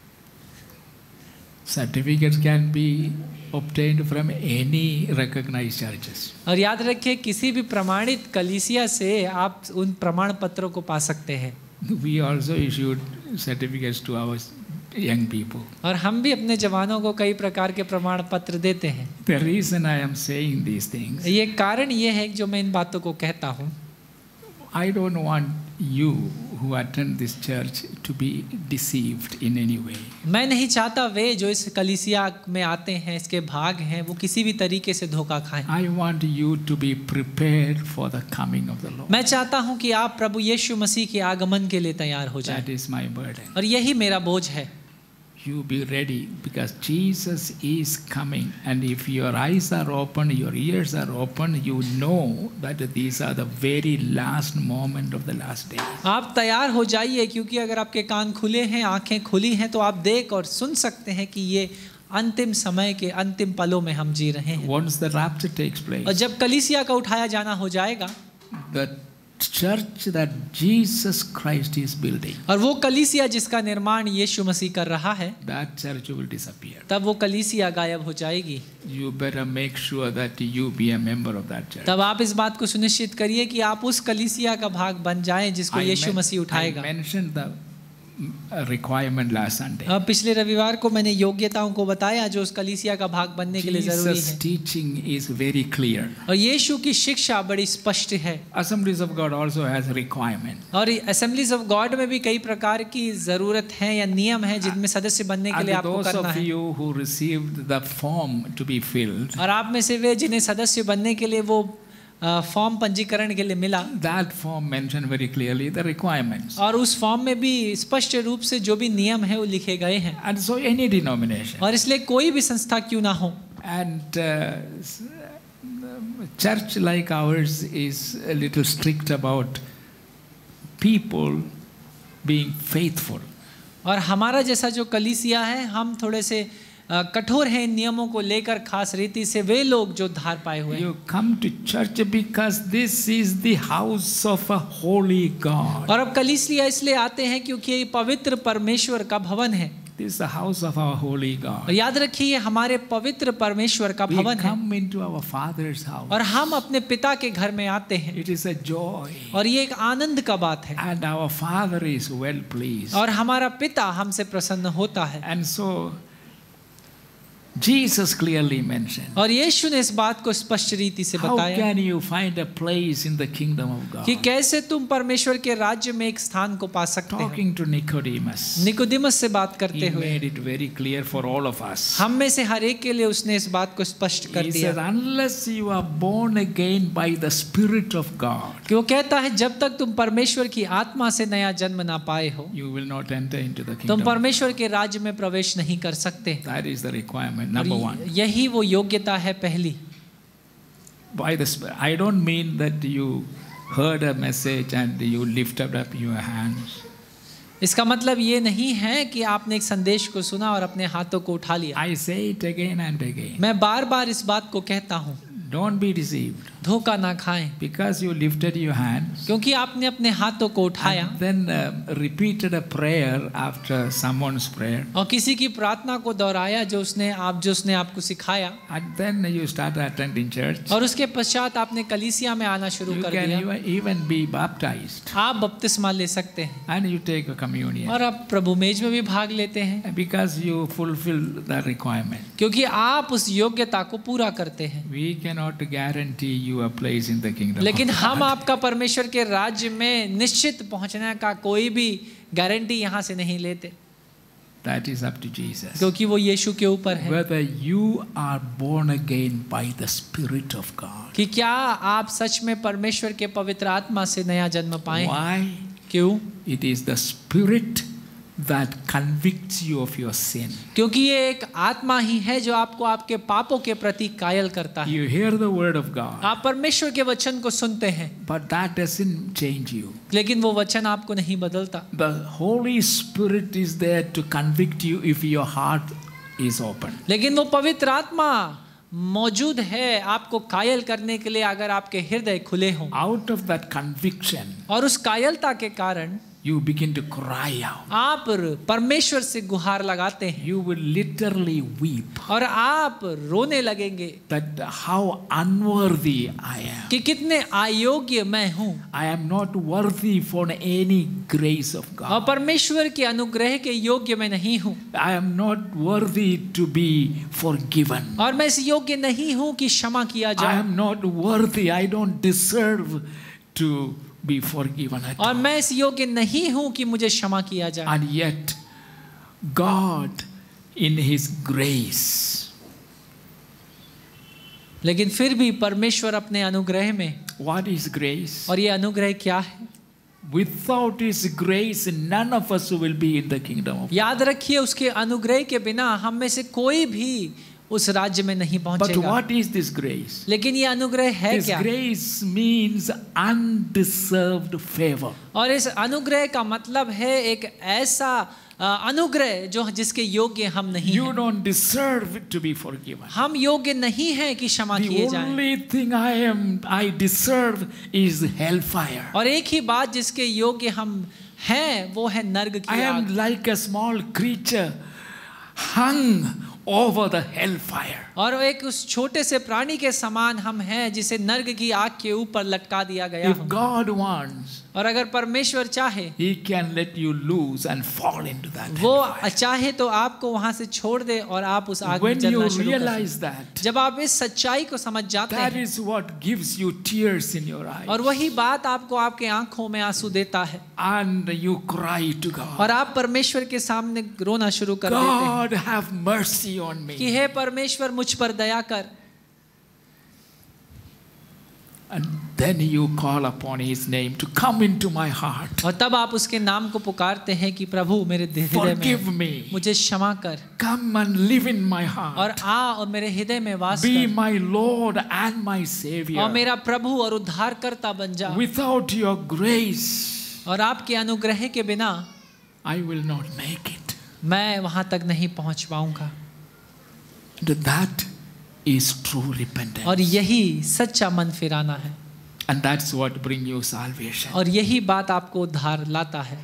Certificates can be obtained from any recognized churches. और याद रखिए किसी भी प्रमाणित कलीसिया से आप उन प्रमाण पत्रों को पा सकते हैं. We also issued certificates to our young people. और हम भी अपने जवानों को कई प्रकार के प्रमाण पत्र देते हैं. The reason I am saying these things, ये कारण ये है जो मैं इन बातों को कहता हूँ. I don't want you who attend this church to be deceived in any way. मैं नहीं चाहता वे जो इस कलीसिया में आते हैं, इसके भाग हैं, वो किसी भी तरीके से धोखा खाएं. I want you to be prepared for the coming of the Lord. मैं चाहता हूं कि आप प्रभु यीशु मसीह के आगमन के लिए तैयार हो जाएं. That is my burden. और यही मेरा बोझ है. You be ready because Jesus is coming, and if your eyes are open, your ears are open, you know that these are the very last moment of the last day. आप तैयार हो जाइए, क्योंकि अगर आपके कान खुले हैं, आंखें खुली हैं, तो आप देख और सुन सकते हैं कि ये अंतिम समय के अंतिम पलों में हम जी रहे हैं. Once the rapture takes place, और जब कलीसिया का उठाया जाना हो जाएगा, the church that Jesus Christ is building, और वो कलीसिया जिसका निर्माण यीशु मसीह कर रहा है, that church will disappear. तब वो कलीसिया गायब हो जाएगी. You better make sure that you be a member of that church. तब आप इस बात को सुनिश्चित करिए कि आप उस कलीसिया का भाग बन जाएं जिसको I यीशु men- मसीह उठाएगा. I mentioned the uh, requirement last Sunday. अब पिछले रविवार को मैंने योग्यताओं को बताया जो उस कलीसिया का भाग बनने के लिए जरूरी Jesus' है. teaching is very clear. और यीशु की शिक्षा बड़ी स्पष्ट है. Assemblies of God also has requirement. और असेंबलीज ऑफ गॉड में भी कई प्रकार की जरूरत है या नियम है जिनमें सदस्य बनने के And लिए आपको those करना of है. you who received the form to be filled, और आप में से वे जिन्हें सदस्य बनने के लिए वो अ, फॉर्म पंजीकरण के लिए मिला, that form mentioned very clearly the requirements. और उस फॉर्म में भी स्पष्ट रूप से जो भी नियम है वो लिखे गए हैं. And so any denomination. और इसलिए कोई भी संस्था क्यों ना हो, And uh, s- church like ours is a little strict about people being faithful. और हमारा जैसा जो कलीसिया है हम थोड़े से अ, कठोर हैं इन नियमों को लेकर, खास रीति से वे लोग जो धार पाए हुए हैं. You come to church because this is the house of a holy God. और अब कलीसिया इसलिए आते हैं क्योंकि ये पवित्र परमेश्वर का भवन है. This is the house of our holy God. और याद रखिए ये हमारे पवित्र परमेश्वर का We भवन है. come into our Father's house. और हम अपने पिता के घर में आते हैं. It is a joy. और ये एक आनंद का बात है. And our Father is well pleased. और हमारा पिता हमसे प्रसन्न होता है. And so Jesus clearly mentioned. और यीशु ने इस बात को स्पष्ट रीति से How बताया can you find a place in the kingdom of God? कि कैसे तुम परमेश्वर के राज्य में एक स्थान को पा सकते हो. Talking to Nicodemus, निकोदेमस से बात करते he हुए made it very clear for all of us. हम में से हर एक के लिए उसने इस बात को स्पष्ट कर He दिया said, unless you are born again by the Spirit of God, कि वो कहता है जब तक तुम परमेश्वर की आत्मा से नया जन्म ना पाए हो you will not enter into the तुम kingdom. परमेश्वर के राज्य में प्रवेश नहीं कर सकते. That is the requirement, और number one. यही वो योग्यता है पहली. By the Spirit. I don't mean that you heard a message and you lifted up your hands. इसका मतलब ये नहीं है कि आपने एक संदेश को सुना और अपने हाथों को उठा लिया. I say it again and again. मैं बार बार इस बात को कहता हूँ, Don't be deceived. धोखा ना खाएं. Because you lifted your hands क्योंकि आपने अपने हाथों को उठाया and then uh, repeated a prayer after someone's prayer, और किसी की प्रार्थना को दोहराया जो उसने आप जो उसने आपको सिखाया, and then you start attending church. और उसके पश्चात आपने कलीसिया में आना शुरू You कर can दिया. even, even be baptized आप बपतिस्मा ले सकते हैं and you take a communion और आप प्रभु मेज में भी भाग लेते हैं because you fulfill the requirement. क्योंकि आप उस योग्यता को पूरा करते हैं. We cannot guarantee you a place in the kingdom. लेकिन of हम God. आपका परमेश्वर के राज्य में निश्चित पहुंचने का कोई भी गारंटी यहाँ से नहीं लेते, That is up to Jesus. क्योंकि वो यीशु के ऊपर है Whether you are born again by the Spirit of God. कि क्या आप सच में परमेश्वर के पवित्र आत्मा से नया जन्म पाए. Why? क्यों? It is the Spirit that convicts you of your sin. क्योंकि ये एक आत्मा ही है जो आपको आपके पापों के प्रति कायल करता है. You hear the word of God, आप परमेश्वर के वचन को सुनते हैं but that doesn't change you. लेकिन वो वचन आपको नहीं बदलता. The Holy Spirit is there to convict you if your heart is open. लेकिन वो पवित्र आत्मा मौजूद है आपको कायल करने के लिए अगर आपके हृदय खुले हों. Out of that conviction, और उस कायलता के कारण you begin to cry out. आप परमेश्वर से गुहार लगाते हैं You will literally weep और आप रोने लगेंगे that how unworthy I am. कि कितने अयोग्य मैं हूँ I am not worthy for any grace of और God. परमेश्वर के अनुग्रह के योग्य मैं नहीं हूँ I am not worthy to be forgiven. और मैं इस योग्य नहीं हूँ कि क्षमा किया I जाए am not worthy. I don't deserve to be forgiven at और all. मैं इस योग्य नहीं हूँ कि मुझे क्षमा किया जाए. And yet, God, in His grace, लेकिन फिर भी परमेश्वर अपने अनुग्रह में, what is grace? और ये अनुग्रह क्या है? Without His grace, none of us will be in the kingdom of God. याद रखिए उसके अनुग्रह के बिना हम में से कोई भी उस राज्य में नहीं But पहुंचेगा। what is this grace? लेकिन ये अनुग्रह है This क्या? grace means undeserved favor. और इस अनुग्रह का मतलब है एक ऐसा अ, अनुग्रह जो जिसके योग्य हम नहीं You हैं। don't deserve to be forgiven. हम योग्य नहीं हैं कि क्षमा The किए जाएं। only thing I am, I deserve is hellfire. और एक ही बात जिसके योग्य हम हैं वो है नर्क I की am आग। like a small creature hung over the hellfire. और एक उस छोटे से प्राणी के समान हम हैं जिसे नर्क की आग के ऊपर लटका दिया गया If हो। God wants, और अगर परमेश्वर चाहे He can let you loose and fall into that वो hellfire. चाहे तो आपको वहां से छोड़ दे और आप उस आग में When जलना you शुरू कर realize दें। that, जब आप इस सच्चाई को समझ जाते that हैं is what gives you tears in your eyes. और वही बात आपको आपके आंखों में आंसू देता है And you cry to God, और आप परमेश्वर के सामने रोना शुरू कर देते हैं God have mercy on कि me. हे परमेश्वर मुझ पर दया कर। And then you call upon His name to come into my heart. और तब आप उसके नाम को पुकारते हैं कि प्रभु मेरे हृदय Forgive में me. मुझे क्षमा कर Come and live in my heart. और आ और मेरे हृदय में वास Be कर my Lord and my और Savior. मेरा प्रभु और उद्धारकर्ता बन जा। Without your grace, और आपके अनुग्रह के बिना I will not make it. मैं वहां तक नहीं पहुंच पाऊंगा। That is true repentance. और यही सच्चा मन फिराना है And that's what brings you salvation. और यही बात आपको उद्धार लाता है।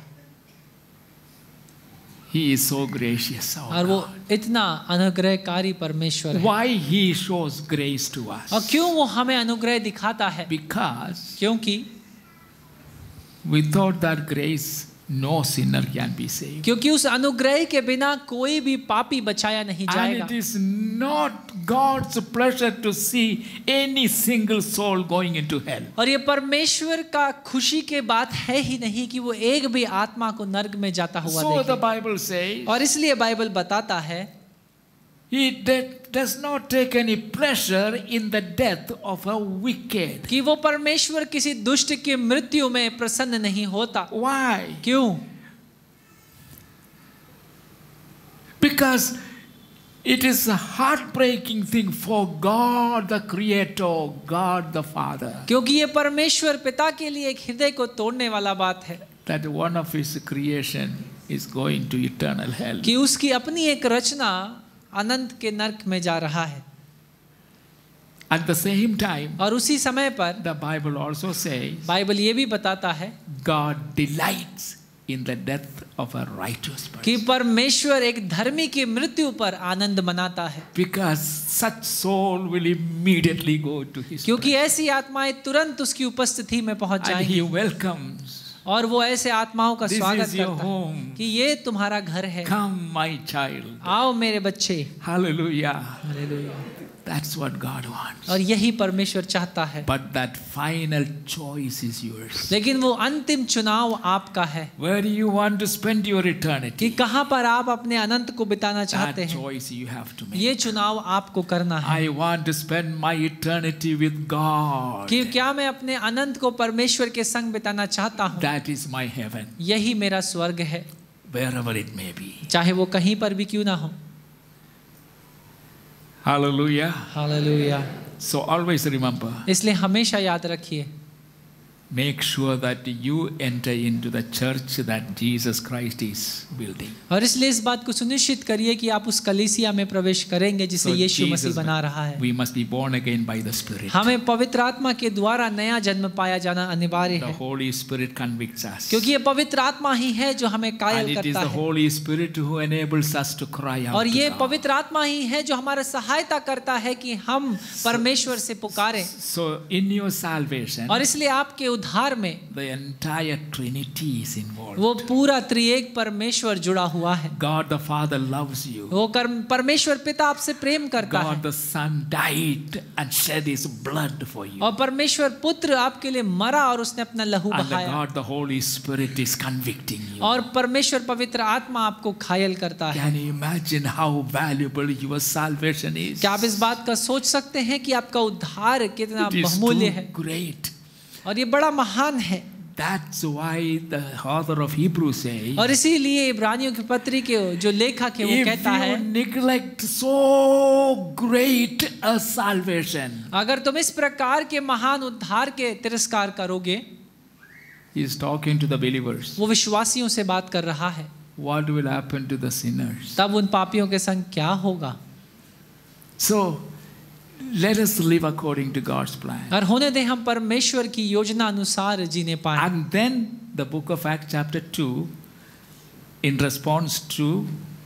He is so gracious. Oh और वो God. इतना अनुग्रहकारी परमेश्वर है। Why He shows grace to us? और क्यों वो हमें अनुग्रह दिखाता है? Because क्योंकि without that grace, no sinner can be saved. क्योंकि उस अनुग्रह के बिना कोई भी पापी बचाया नहीं And जाएगा। it is not God's pleasure to see any single soul going into hell. और ये परमेश्वर का खुशी के बात है ही नहीं कि वो एक भी आत्मा को नर्क में जाता हुआ So the देखे। Bible says, और इसलिए बाइबल बताता है He de- does not take any pleasure in the death of a wicked. कि वो परमेश्वर किसी दुष्ट की मृत्यु में प्रसन्न नहीं होता। Why? क्यों? Because it is a heartbreaking thing for God the Creator, God the Father, क्योंकि ये परमेश्वर पिता के लिए एक हृदय को तोड़ने वाला बात है that one of His creation is going to eternal hell. कि उसकी अपनी एक रचना अनंत के नरक में जा रहा है। At the same time, और उसी समय पर the Bible also says Bible ये भी बताता है God delights in the death of a righteous person. कि परमेश्वर एक धर्मी की मृत्यु पर आनंद मनाता है। Because such soul will immediately go to His क्योंकि ऐसी आत्माएं तुरंत उसकी उपस्थिति में पहुंच presence. And जाएंगी He welcomes. और वो ऐसे आत्माओं का This स्वागत is your करता है home. कि ये तुम्हारा घर है, Come, my child. आओ मेरे बच्चे। Hallelujah. Hallelujah. That's what God wants. और यही परमेश्वर चाहता है। But that final choice is yours. लेकिन वो अंतिम चुनाव आपका है Where do you want to spend your कि eternity? कहां पर आप अपने अनंत को बिताना चाहते That हैं। choice you have to make. ये चुनाव आपको करना है I want to spend my eternity with God. कि क्या मैं अपने अनंत को परमेश्वर के संग बिताना चाहता हूँ। That is my heaven, यही मेरा स्वर्ग है, wherever it may be. चाहे वो कहीं पर भी क्यों ना हो। Hallelujah. Hallelujah. So always remember, इसलिए हमेशा याद रखिए, make sure that you enter into the church that Jesus Christ is building. और इसलिए इस बात को सुनिश्चित करिए कि आप उस कलीसिया में प्रवेश करेंगे जिसे So यीशु मसीह Jesus- बना रहा है। we must be born again by the Spirit. हमें पवित्र आत्मा के द्वारा नया जन्म पाया जाना अनिवार्य The है, Holy Spirit convicts us. क्योंकि ये पवित्र आत्मा ही है जो हमें And कायल it is करता the है। Holy Spirit who enables us to cry out और to ये God. पवित्र आत्मा ही है जो हमारा सहायता करता है कि हम परमेश्वर से पुकारें। So in your salvation, और इसलिए आपके उद्धार में the entire Trinity is involved. वो पूरा त्रिएक परमेश्वर जुड़ा हुआ है। God the Father loves you. वो कर्म परमेश्वर पिता आपसे प्रेम करता God है the Son died and shed His blood for you. और परमेश्वर पुत्र आपके लिए मरा और उसने अपना लहू And the बहाया God the Holy Spirit is convicting you. और परमेश्वर पवित्र आत्मा आपको घायल करता है। Can you imagine how valuable your salvation is? क्या आप इस बात का सोच सकते हैं कि आपका उद्धार कितना It is बहुमूल्य too है great. और ये बड़ा महान है। That's why the author of Hebrews says, और इसीलिए इब्रानियों की पत्री के जो लेखक है वो if कहता you है, neglect so great a salvation, अगर तुम इस प्रकार के महान उद्धार के तिरस्कार करोगे, he is talking to the believers, वो विश्वासियों से बात कर रहा है, what will happen to the sinners? तब उन पापियों के संग क्या होगा? So let us live according to God's plan. और होने दे हम परमेश्वर की योजना अनुसार जीने पाएं। And then the book of Acts chapter two, in response to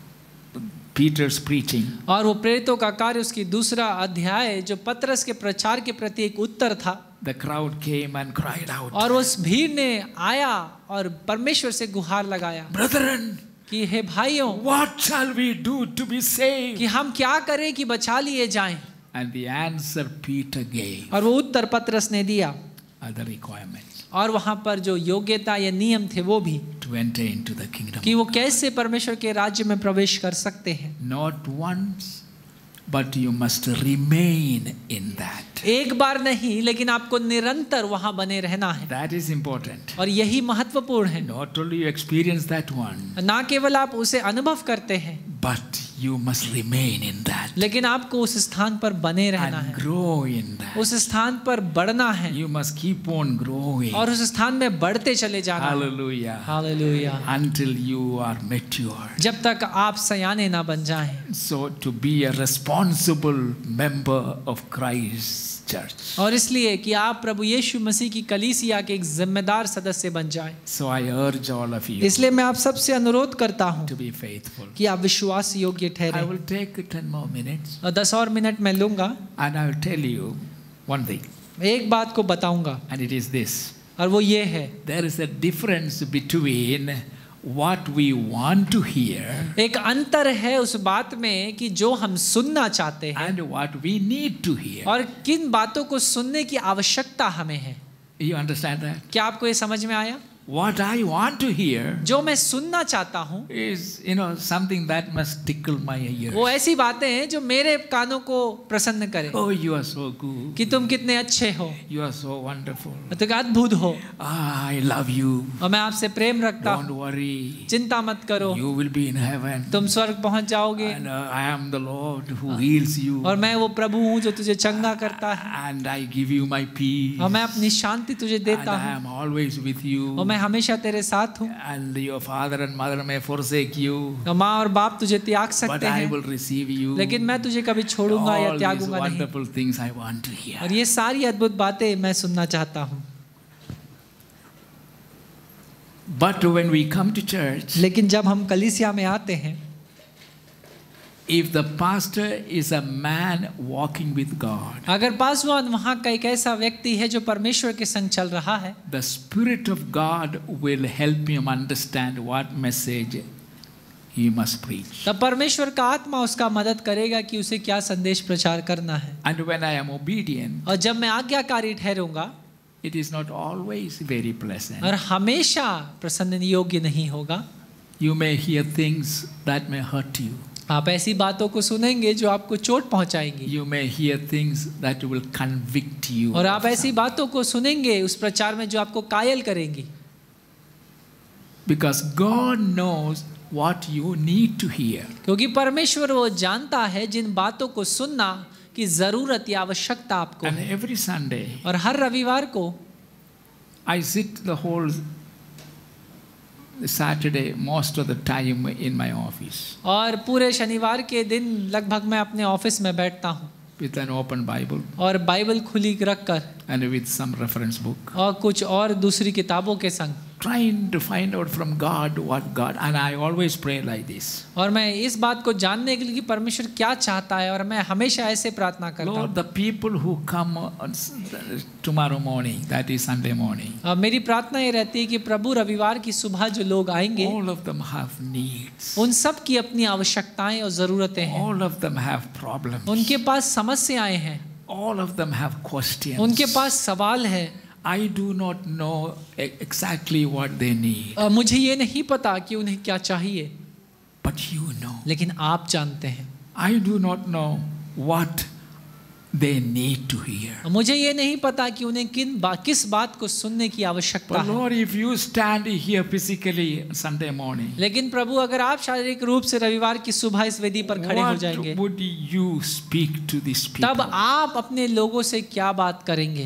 Peter's preaching, और वो प्रेरितों का कार्य उसकी दूसरा अध्याय जो पतरस के प्रचार के प्रति एक उत्तर था, the crowd came and cried out, और उस भीड़ ने आया और परमेश्वर से गुहार लगाया Brethren, कि हे भाइयों, what shall we do to be saved? कि हम क्या करें कि बचा लिए जाएं? And the answer Peter gave और वो उत्तर पतरस ने दिया, are the requirements और वहां पर जो योग्यता या नियम थे वो भी, to enter into the kingdom. कि वो कैसे परमेश्वर के राज्य में प्रवेश कर सकते हैं। Not once, but you must remain in that. एक बार नहीं, लेकिन आपको निरंतर वहां बने रहना है, That is important. और यही महत्वपूर्ण है। Not only you experience that one, ना केवल आप उसे अनुभव करते हैं, but you must remain in that लेकिन आपको उस स्थान पर बने रहना and है, grow in that. उस स्थान पर बढ़ना है, You must keep on growing. और उस स्थान में बढ़ते चले जाना है। Hallelujah. Hallelujah. Until you are mature. जब तक आप सयाने ना बन जाएं। So to be a responsible member of Christ's church. और इसलिए कि आप प्रभु यीशु मसीह की कलीसिया के एक जिम्मेदार सदस्य बन जाएं। So I urge all of you इसलिए मैं आप सबसे अनुरोध करता हूं to be faithful. कि आप विश्वास योग्य I ठहरें। will take ten more minutes और दस और मिनट मैं लूंगा, and I will tell you one thing, एक बात को बताऊंगा, and it is this. और वो ये है, There is a difference between what we want to hear एक अंतर है उस बात में कि जो हम सुनना चाहते हैं and what we need to hear. और किन बातों को सुनने की आवश्यकता हमें है। You understand that? क्या आपको ये समझ में आया? What I want to hear जो मैं सुनना चाहता हूँ is, you know, something that must tickle my ears. वो ऐसी बातें हैं जो मेरे कानों को प्रसन्न करे, Oh, you are so good. कि तुम कितने अच्छे हो, You are so wonderful. तुम अद्भुत हो, Ah, I love you. और मैं आपसे प्रेम रखता Don't हूँ, worry. चिंता मत करो, You will be in heaven. तुम स्वर्ग पहुंच जाओगे, And uh, I am the Lord who heals you. और मैं वो प्रभु हूँ जो तुझे चंगा करता है, And I give you my peace. और मैं अपनी शांति तुझे And देता I हूँ, am always with you. और मैं हमेशा तेरे साथ हूँ। And your father and mother may forsake you, और माँ और बाप तुझे त्याग but सकते I हैं, will receive you. लेकिन मैं तुझे कभी छोड़ूंगा या All these त्यागूंगा नहीं। wonderful things I want to hear. और ये सारी अद्भुत बातें मैं सुनना चाहता हूँ। But when we come to church, लेकिन जब हम कलीसिया में आते हैं, if the pastor is a man walking with God, अगर पासवान वहाँ का एक ऐसा व्यक्ति है जो परमेश्वर के संग चल रहा है, the Spirit of God will help him understand what message he must preach. तब परमेश्वर का आत्मा उसका मदद करेगा कि उसे क्या संदेश प्रचार करना है। And when I am obedient, और जब मैं आज्ञाकारी ठहरूंगा, it is not always very pleasant. और हमेशा प्रसन्न योग्य नहीं होगा। You may hear things that may hurt you. आप ऐसी बातों को सुनेंगे जो आपको चोट पहुंचाएंगी, You may hear things that will convict you. और आप ऐसी बातों को सुनेंगे उस प्रचार में जो आपको कायल करेंगी, Because God knows what you need to hear. क्योंकि परमेश्वर वो जानता है जिन बातों को सुनना की जरूरत या आवश्यकता आपको And है। every Sunday, और हर रविवार को I sit the whole Saturday most of the time in my office और पूरे शनिवार के दिन लगभग मैं अपने ऑफिस में बैठता हूँ with an open Bible और बाइबल खुली रख कर and with some reference book, और कुछ और दूसरी किताबों के संग, trying to find out from God what God, and I always pray like this. और मैं इस बात को जानने के लिए कि परमेश्वर क्या चाहता है, और मैं हमेशा ऐसे प्रार्थना करता Lord, हूँ। the people who come on tomorrow morning, that is Sunday morning, और मेरी प्रार्थना ये रहती है कि प्रभु रविवार की सुबह जो लोग आएंगे, all of them have needs. उन सब की अपनी आवश्यकताएं और ज़रूरतें हैं, All of them have problems. उनके पास समस्याएं हैं, All of them have questions. उनके पास सवाल है। I do not know exactly what they need, और मुझे ये नहीं पता कि उन्हें क्या चाहिए, but you know. लेकिन आप जानते हैं। I do not know what they need to hear. मुझे ये नहीं पता कि उन्हें किन बा, किस बात को सुनने की आवश्यकता But है। Lord, if you stand here physically Sunday morning, लेकिन प्रभु, अगर आप शारीरिक रूप से रविवार की सुबह इस वेदी पर खड़े हो what जाएंगे, would you speak to these people? तब आप अपने लोगों से क्या बात करेंगे?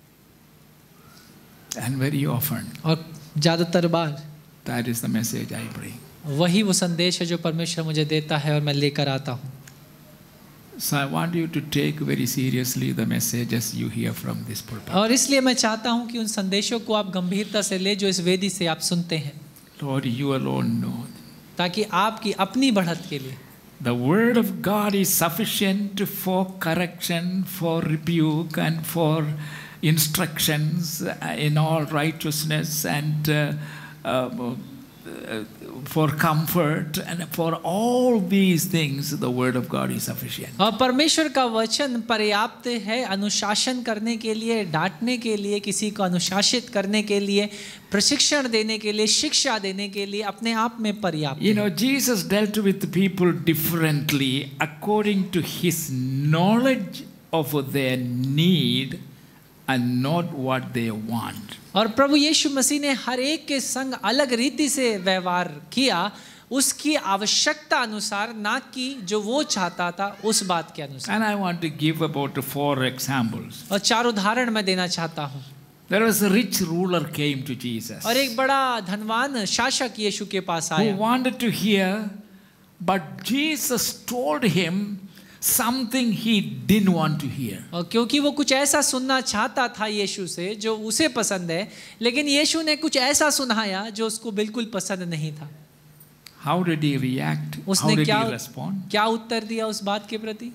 And very often, और ज्यादातर बार that is the message I bring. वही वो संदेश है जो परमेश्वर मुझे देता है और मैं लेकर आता हूँ। So I want you to take very seriously the messages you hear from this pulpit. और इसलिए मैं चाहता हूँ कि उन संदेशों को आप गंभीरता से ले जो इस वेदी से आप सुनते हैं, Lord, you alone know. ताकि आपकी अपनी बढ़त के लिए The word of God is sufficient for correction, for rebuke, and for instructions in all righteousness, and uh, uh, for comfort, and for all these things the word of God is sufficient. और परमेश्वर का वचन पर्याप्त है अनुशासन करने के लिए, डांटने के लिए, किसी को अनुशासित करने के लिए, प्रशिक्षण देने के लिए, शिक्षा देने के लिए अपने आप में पर्याप्त You है। know, Jesus dealt with people differently according to his knowledge of their need and not what they want. और प्रभु यीशु मसीह ने हर एक के संग अलग रीति से व्यवहार किया, उसकी आवश्यकता अनुसार, ना कि जो वो चाहता था उस बात के अनुसार। And I want to give about four examples. और चार उदाहरण मैं देना चाहता हूँ। There was a rich ruler came to Jesus और एक बड़ा धनवान शासक यीशु के पास who आया, wanted to hear, but Jesus told him something he didn't want to hear. और क्योंकि वो कुछ ऐसा सुनना चाहता था यीशु से जो उसे पसंद है, लेकिन यीशु ने कुछ ऐसा सुनाया जो उसको बिल्कुल पसंद नहीं था। How did he react? How उसने did क्या he respond? क्या उत्तर दिया उस बात के प्रति?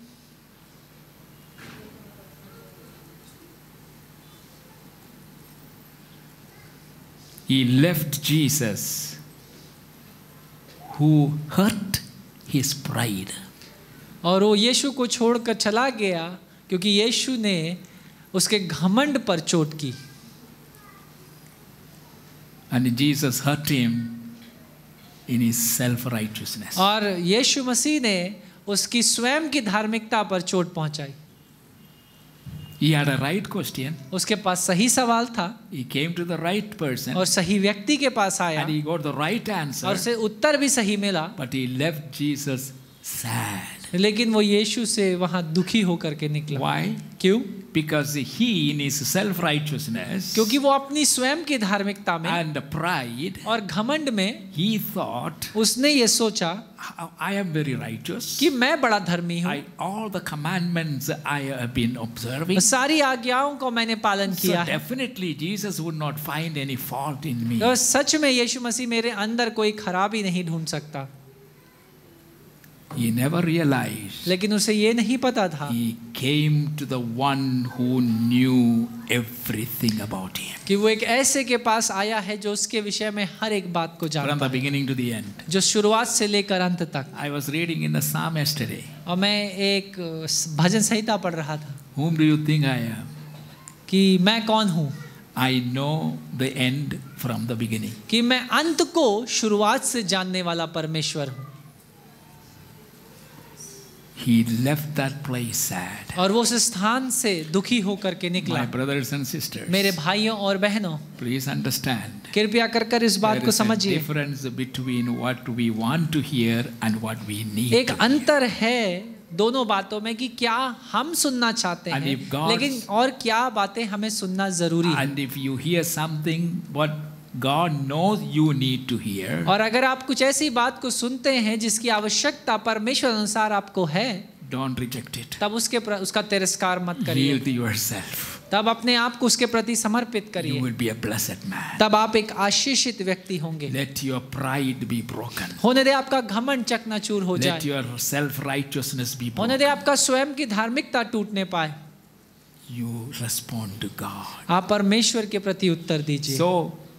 He left Jesus, who hurt his pride. और वो यीशु को छोड़कर चला गया क्योंकि यीशु ने उसके घमंड पर चोट की। And Jesus hurt him in his self-righteousness. और यीशु मसीह ने उसकी स्वयं की धार्मिकता पर चोट पहुंचाई। He had a right question. उसके पास सही सवाल था He came to the right person और सही व्यक्ति के पास आया and he got the right answer. और उसे उत्तर भी सही मिला, But he left Jesus sad. लेकिन वो यीशु से वहां दुखी होकर के निकला। Why? क्यों? Because he, in his self-righteousness क्योंकि वो अपनी स्वयं की धार्मिकता में and pride, और घमंड में he thought, उसने ये सोचा I am very righteous. कि मैं बड़ा धर्मी हूँ, I, all the commandments I have been observing. सारी आज्ञाओं को मैंने पालन So किया है। definitely Jesus would not find any fault in me. तो सच में यीशु मसीह मेरे अंदर कोई खराबी नहीं ढूंढ सकता। He never realized. लेकिन उसे ये नहीं पता था He came to the one who knew everything about him. कि वो एक ऐसे के पास आया है जो उसके विषय में हर एक बात को From जानता the है, beginning to the end. जो शुरुआत से लेकर अंत तक। I was reading in the Psalm yesterday. और मैं एक भजन संहिता पढ़ रहा था Whom do you think I am? कि मैं कौन हूँ, I know the end from the beginning. कि मैं अंत को शुरुआत से जानने वाला परमेश्वर हूँ। He left that place sad. और वो उस स्थान से दुखी होकर के निकला। My brothers and sisters, मेरे भाइयों और बहनों, please understand. कृपया कर कर इस बात There को is a समझिए। difference between what we want to hear and what we need एक to hear. अंतर है दोनों बातों में कि क्या हम सुनना चाहते And हैं, if God's- लेकिन और क्या बातें हमें सुनना जरूरी है। And if you hear something what God knows you need to hear, और अगर आप कुछ ऐसी बात को सुनते हैं जिसकी आवश्यकता परमेश्वर अनुसार आपको है, don't reject it. तब उसके प्र, उसका तिरस्कार मत करिए, Yield yourself. तब अपने आप को उसके प्रति समर्पित You करिए, will be a blessed man. तब आप एक आशीषित व्यक्ति होंगे। Let your pride be broken. होने दे आपका घमंड चकनाचूर हो Let जाए, your self-righteousness be होने दे broken. आपका स्वयं की धार्मिकता टूटने पाए, You respond to God. आप परमेश्वर के प्रति उत्तर दीजिए। So,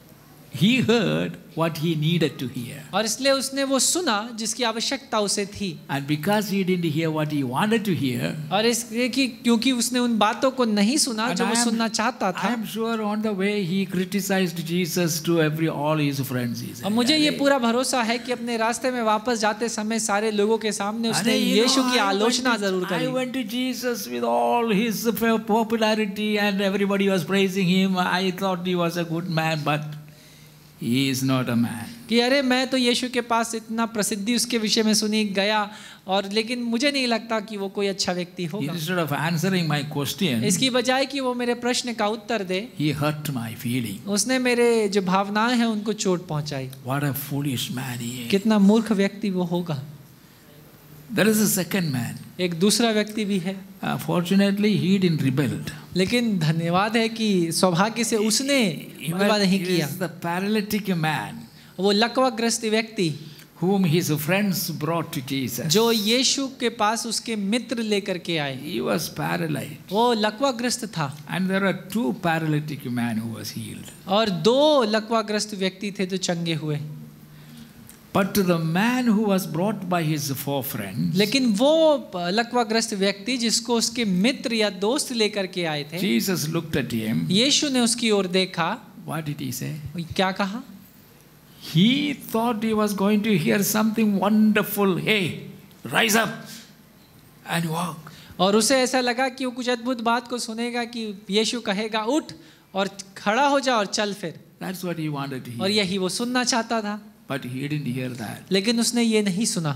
he heard what he needed to hear. और इसलिए उसने वो सुना जिसकी आवश्यकता उसे थी। And because he didn't hear what he wanted to hear, और इसलिए कि क्योंकि उसने उन बातों को नहीं सुना and जो I वो am- सुनना चाहता I था। am sure on the way he criticized Jesus to every all his friends. He said, और मुझे ये पूरा भरोसा है कि अपने रास्ते में वापस जाते समय सारे लोगों के सामने उसने "अरे, you यीशु know, की I went आलोचना to- जरूर I करी। went to Jesus with all his popularity and everybody was praising him. I thought he was a good man, but he is not a man. कि अरे मैं तो यीशु के पास इतना प्रसिद्धि उसके विषय में सुनी गया और लेकिन मुझे नहीं लगता कि वो कोई अच्छा व्यक्ति होगा। Instead of answering my question, इसकी बजाय कि वो मेरे प्रश्न का उत्तर दे, he hurt my feeling. उसने मेरे जो भावनाएं हैं उनको चोट पहुंचाई। What a foolish man he is. कितना मूर्ख व्यक्ति वो होगा। There is a second man. एक दूसरा व्यक्ति भी है, Uh, fortunately, he didn't rebel. लेकिन धन्यवाद है कि सौभाग्य से उसने He विवाद नहीं was- he किया। is the paralytic man वो लकवाग्रस्त व्यक्ति whom his friends brought to Jesus. जो यीशु के पास उसके मित्र लेकर के आए, He was paralyzed. वो लकवाग्रस्त था। And there are two paralytic men who was healed. और दो लकवाग्रस्त व्यक्ति थे जो चंगे हुए। But to the man who was brought by his four friends, लेकिन वो लकवाग्रस्त व्यक्ति जिसको उसके मित्र या दोस्त लेकर के आए थे, Jesus looked at him. यीशु ने उसकी ओर देखा। What did he say? क्या कहा? He thought he was going to hear something wonderful. Hey, rise up and walk. और उसे ऐसा लगा कि वो कुछ अद्भुत बात को सुनेगा कि यीशु कहेगा उठ और खड़ा हो जा और चल फिर। That's what he wanted to और hear. यही वो सुनना चाहता था, But he didn't hear that. लेकिन उसने ये नहीं सुना।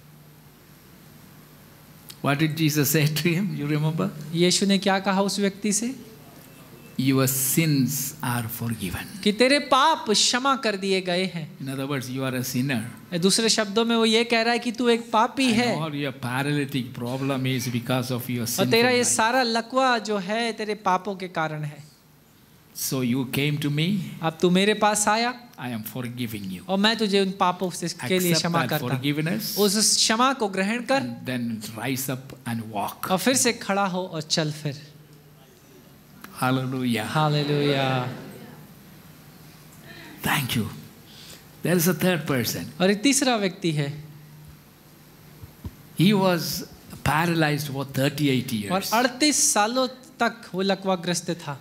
What did Jesus say to him? You remember? यीशु ने क्या कहा उस व्यक्ति से? Your sins are forgiven. कि तेरे पाप क्षमा कर दिए गए हैं। In other words, you are a sinner. दूसरे शब्दों में वो ये कह रहा है कि तू एक पापी है And all your paralytic problem is because of your और तेरा ये sin. सारा लकवा जो है तेरे पापों के कारण है। So you came to me. अब तू मेरे पास आया I am forgiving you. और मैं तुझे उन पापों से के लिए Accept क्षमा that करता हूं। forgiveness. उस क्षमा को ग्रहण कर And then rise up and walk. और फिर से खड़ा हो और चल फिर। Hallelujah. Hallelujah. Thank you. There is a third person. और एक तीसरा व्यक्ति है, He was paralyzed for thirty-eight और years. अड़तीस सालों तक वो लकवाग्रस्त था।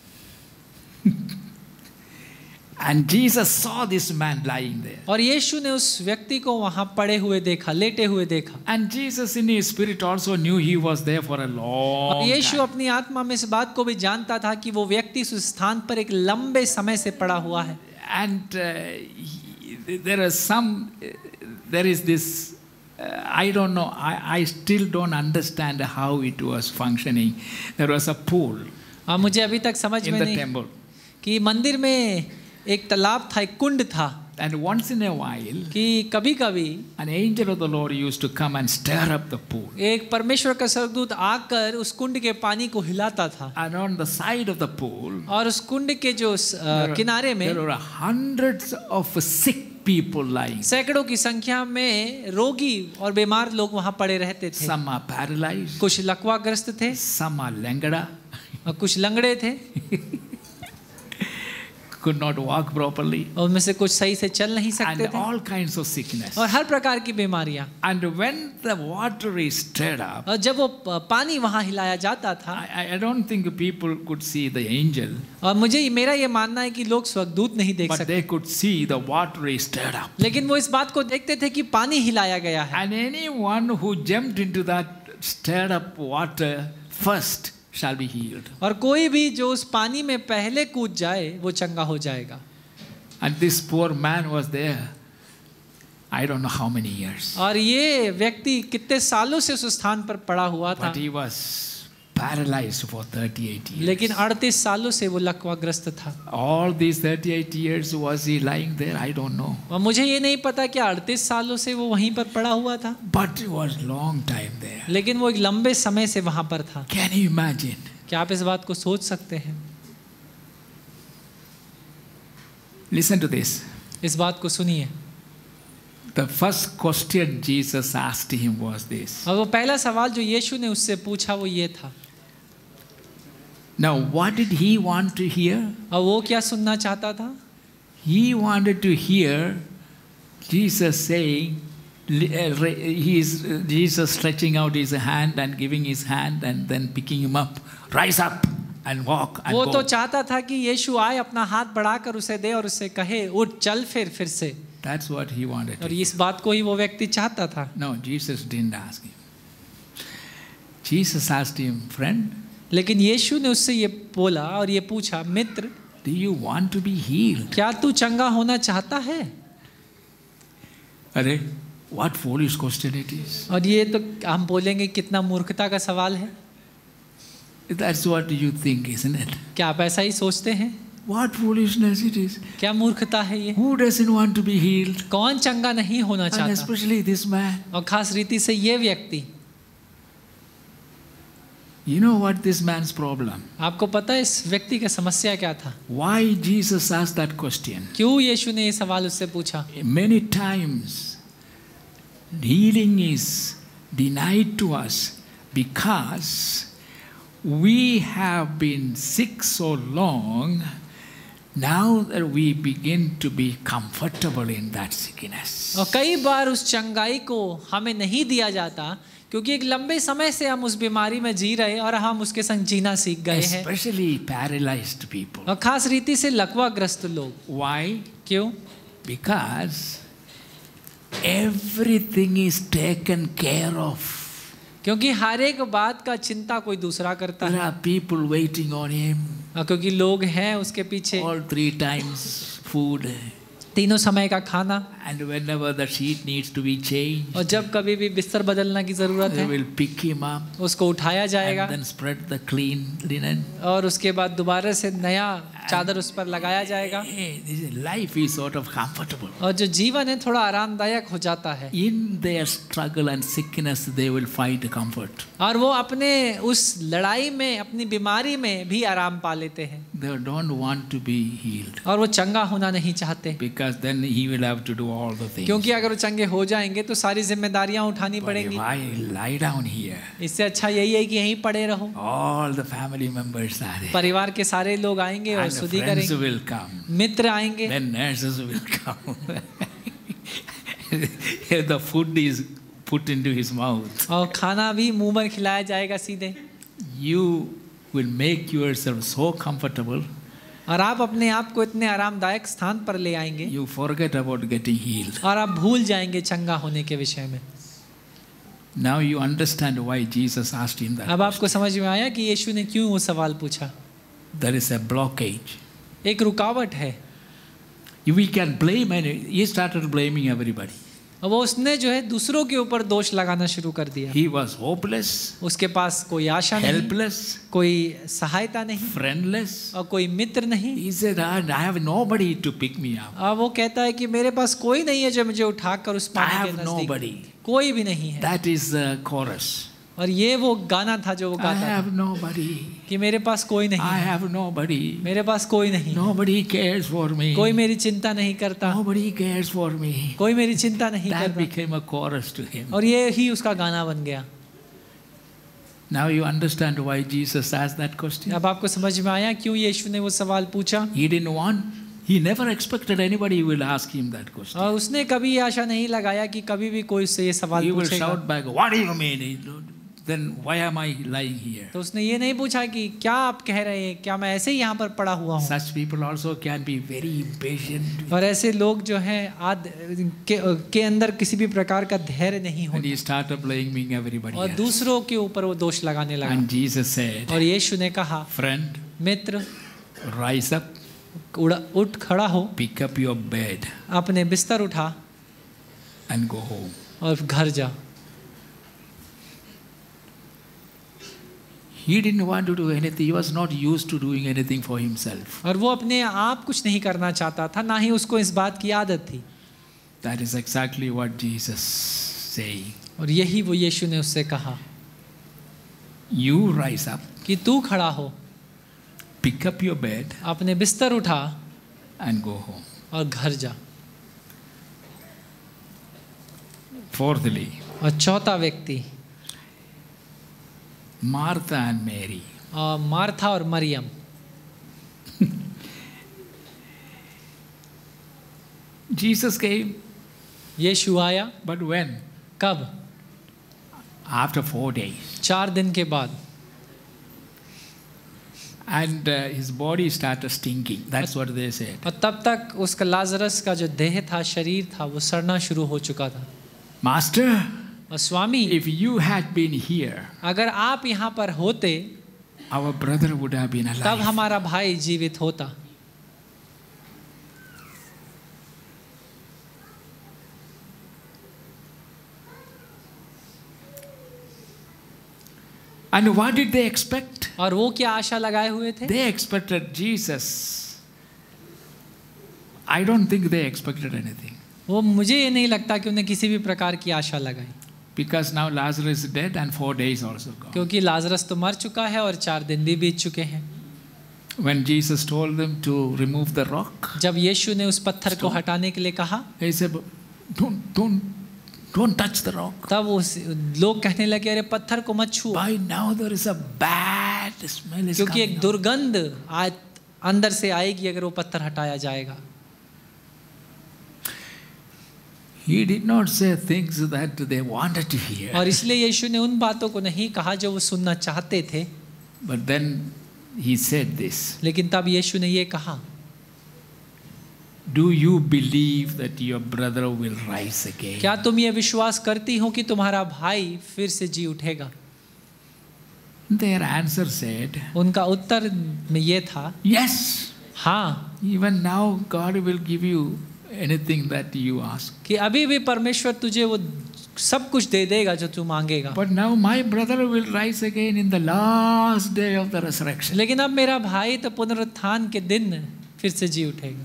And Jesus saw this man lying there. और यीशु ने उस व्यक्ति को वहां पड़े हुए देखा, लेटे हुए देखा। And Jesus in his spirit also knew he was there for a और long यीशु time. अपनी आत्मा में इस बात को भी जानता था कि वो व्यक्ति उस स्थान पर एक लंबे समय से पड़ा हुआ है। And uh, he, there is some, uh, there is this, uh, I don't know, I, I still don't understand how it was functioning. There was a pool और मुझे अभी तक समझ in में the नहीं temple. कि मंदिर में एक तालाब था, एक कुंड था, And once in a while, कि कभी कभी an angel of the Lord used to come and stir up the pool. एक परमेश्वर का स्वर्गदूत आकर उस कुंड के पानी को हिलाता था। And on the side of the pool, और उस कुंड के जो अ, किनारे में there were hundreds of sick people lying. सैकड़ों की संख्या में रोगी और बीमार लोग वहां पड़े रहते थे। Some are paralyzed, कुछ लकवाग्रस्त थे some are langada, और कुछ लंगड़े थे, could not walk properly, और उनमें से कुछ सही से चल नहीं सकते and थे, all kinds of sickness. और हर प्रकार की बीमारियां। And when the water is stirred up, और जब वो प- पानी वहां हिलाया जाता था, I, I don't think people could see the angel, और मुझे मेरा ये मानना है कि लोग स्वर्गदूत नहीं देख but सकते, they could see the water is stirred up. लेकिन वो इस बात को देखते थे कि पानी हिलाया गया है। And anyone who jumped into that stirred up water first shall be healed. और कोई भी जो उस पानी में पहले कूद जाए वो चंगा हो जाएगा। And this poor man was there, I don't know how many years, और ये व्यक्ति कितने सालों से उस स्थान पर पड़ा हुआ था, but he was paralyzed for thirty-eight years. लेकिन अड़तीस सालों से वो लकवाग्रस्त था। All these thirty-eight years was he lying there? I don't know. और मुझे ये नहीं पता कि अड़तीस सालों से वो वहीं पर पड़ा हुआ था, But it was long time there. लेकिन वो एक लंबे समय से वहां पर था। Can you imagine? क्या आप इस बात को सोच सकते हैं? Listen to this. इस बात को सुनिए। The first question Jesus asked him was this. और वो पहला सवाल जो यीशु ने उससे पूछा वो ये था। Now, what did he want to hear? और वो क्या सुनना चाहता था? He wanted to hear Jesus saying, he is Jesus stretching out his hand and giving his hand and then picking him up, rise up and walk and वो go. तो चाहता था कि यीशु आए, अपना हाथ बढ़ाकर उसे दे और उसे कहे उठ चल फिर फिर से। That's what he wanted. और इस बात को ही वो व्यक्ति चाहता था। No, Jesus didn't ask him. Jesus asked him, friend, लेकिन यीशु ने उससे ये बोला और ये पूछा, मित्र, do you want to be healed? क्या तू चंगा होना चाहता है? अरे, what foolish question it is. और ये तो हम बोलेंगे कितना मूर्खता का सवाल है। That's what you think, isn't it? क्या आप ऐसा ही सोचते हैं? What foolishness it is. क्या मूर्खता है ये? Who doesn't want to be healed? कौन चंगा नहीं होना And चाहता? especially this man. और खास रीति से ये व्यक्ति। You know what this man's problem? आपको पता है इस व्यक्ति का समस्या क्या था? Why Jesus asked that question? क्यों यीशु ने ये सवाल उससे पूछा? Many times healing is denied to us because we have been sick so long. Now that we begin to be comfortable in that sickness. और कई बार उस चंगाई को हमें नहीं दिया जाता क्योंकि एक लंबे समय से हम उस बीमारी में जी रहे और हम उसके संग जीना सीख गए हैं। Especially paralyzed people. और खास रीति से लकवाग्रस्त लोग। Why? क्यों? Because everything is taken care of. क्योंकि हर एक बात का चिंता कोई दूसरा करता There है। are people waiting on him. और क्योंकि लोग हैं उसके पीछे। All three times food. तीनों समय का खाना। And whenever the sheet needs to be changed, और जब कभी भी बिस्तर बदलने की जरूरत they है, will pick him up उसको उठाया जाएगा and then spread the clean linen. और उसके बाद दोबारा से नया चादर उस पर लगाया जाएगा। Hey, this is- life is sort of comfortable. और जो जीवन है थोड़ा आरामदायक हो जाता है। In their struggle and sickness, they will find comfort. और वो अपने उस लड़ाई में, अपनी बीमारी में भी आराम पा लेते हैं। They don't want to be healed और वो चंगा होना नहीं चाहते because then he will have to do all the things. क्योंकि अगर वो चंगे हो जाएंगे तो सारी जिम्मेदारियां उठानी पड़ेंगी। Why lie down here? इससे अच्छा यही है कि यहीं पड़े रहो। All the family members are there. परिवार के सारे लोग आएंगे और And the स्तुति friends करेंगे, will come. मित्र आएंगे, Then nurses will come. The food is put into his mouth. और खाना भी मुंह में खिलाया जाएगा सीधे। You will make yourself so comfortable, और आप अपने आप को इतने आरामदायक स्थान पर ले आएंगे you forget about getting healed. और आप भूल जाएंगे चंगा होने के विषय में। Now you understand why Jesus asked him that. अब आपको समझ में आया कि यीशु ने क्यों वो सवाल पूछा। There is a blockage. एक रुकावट है। We can blame any. He started blaming everybody. और वो उसने जो है दूसरों के ऊपर दोष लगाना शुरू कर दिया। He was hopeless, उसके पास कोई आशा नहीं, helpless, कोई सहायता नहीं friendless. और कोई मित्र नहीं। He said, I I have nobody to pick me up. और वो कहता है कि मेरे पास कोई नहीं है जो मुझे उठाकर उस I पानी have के नजदीक, nobody. कोई भी नहीं है। That is the chorus. और ये वो गाना था जो वो I गाता have था nobody. कि मेरे पास कोई नहीं I है, have nobody. मेरे पास कोई नहीं है, Nobody cares for me. कोई मेरी चिंता नहीं करता, Nobody cares for me. कोई मेरी चिंता नहीं That करता। became a chorus to him. और ये ही उसका गाना बन गया। Now you understand why Jesus asked that question. अब आपको समझ में आया क्यों यीशु ने वो सवाल पूछा। He didn't want, he never expected anybody will ask him that question. और उसने कभी ये आशा नहीं लगाया कि कभी भी कोई उससे ये सवाल He will पूछेगा। shout back, what do you mean? Then why am I lying here? तो उसने ये नहीं पूछा कि क्या आप कह रहे हैं, क्या मैं ऐसे ही यहाँ पर पड़ा हुआ हूँ। Such people also can be very impatient. और ऐसे लोग जो हैं आद के, के अंदर किसी भी प्रकार का धैर्य नहीं And होता he started blaming everybody और else. दूसरों के ऊपर वो दोष लगाने लगा। And Jesus said, और यीशु ने कहा, friend, मित्र rise up, उड़ा उठ खड़ा हो, pick up your bed अपने बिस्तर उठा and go home. और घर जा। He didn't want to do anything. He was not used to doing anything for himself. और वो अपने आप कुछ नहीं करना चाहता था, ना ही उसको इस बात की आदत थी। That is exactly what Jesus saying. और यही वो यीशु ने उससे कहा You rise up, कि तू खड़ा हो, pick up your bed अपने बिस्तर उठा and go home. और घर जा। Fourthly, और चौथा व्यक्ति Martha and Mary. और मार्था और मरियम। Jesus came, यीशु आया, but when? कब? After four days. चार दिन के बाद. And uh, his body started stinking. That's what they said. और तब तक उसका लाजरस का जो देह था, शरीर था, वो सड़ना शुरू हो चुका था. Master, और स्वामी, if you had been here, अगर आप यहाँ पर होते, our brother would have been alive. तब हमारा भाई जीवित होता. And what did they expect? और वो क्या आशा लगाए हुए थे? They expected Jesus. I don't think they expected anything. वो मुझे ये नहीं लगता कि उन्हें किसी भी प्रकार की आशा लगाई. Because now Lazarus is dead and four days also gone. क्योंकि लाजरस तो मर चुका है और चार दिन भी बीत चुके हैं. When Jesus told them to remove the rock, जब यीशु ने उस पत्थर को हटाने के लिए कहा, they said, don't, don't, don't touch the rock. तब उस लोग कहने लगे, अरे पत्थर को मत छुओ. By now there is a bad smell is क्योंकि coming एक out. दुर्गंध आज अंदर से आएगी अगर वो पत्थर हटाया जाएगा. He did not say things that they wanted to hear. और इसलिए यीशु ने उन बातों को नहीं कहा जो वो सुनना चाहते थे. But then he said this. लेकिन तब यीशु ने ये कहा, Do you believe that your brother will rise again? क्या तुम ये विश्वास करती हो कि तुम्हारा भाई फिर से जी उठेगा? Their answer said, उनका उत्तर में ये था, yes. हाँ, Even now God will give you anything that you ask. कि अभी भी परमेश्वर तुझे वो सब कुछ दे देगा जो तू मांगेगा. But now my brother will rise again in the last day of the resurrection. लेकिन अब मेरा भाई तो पुनरुत्थान के दिन फिर से जी उठेगा.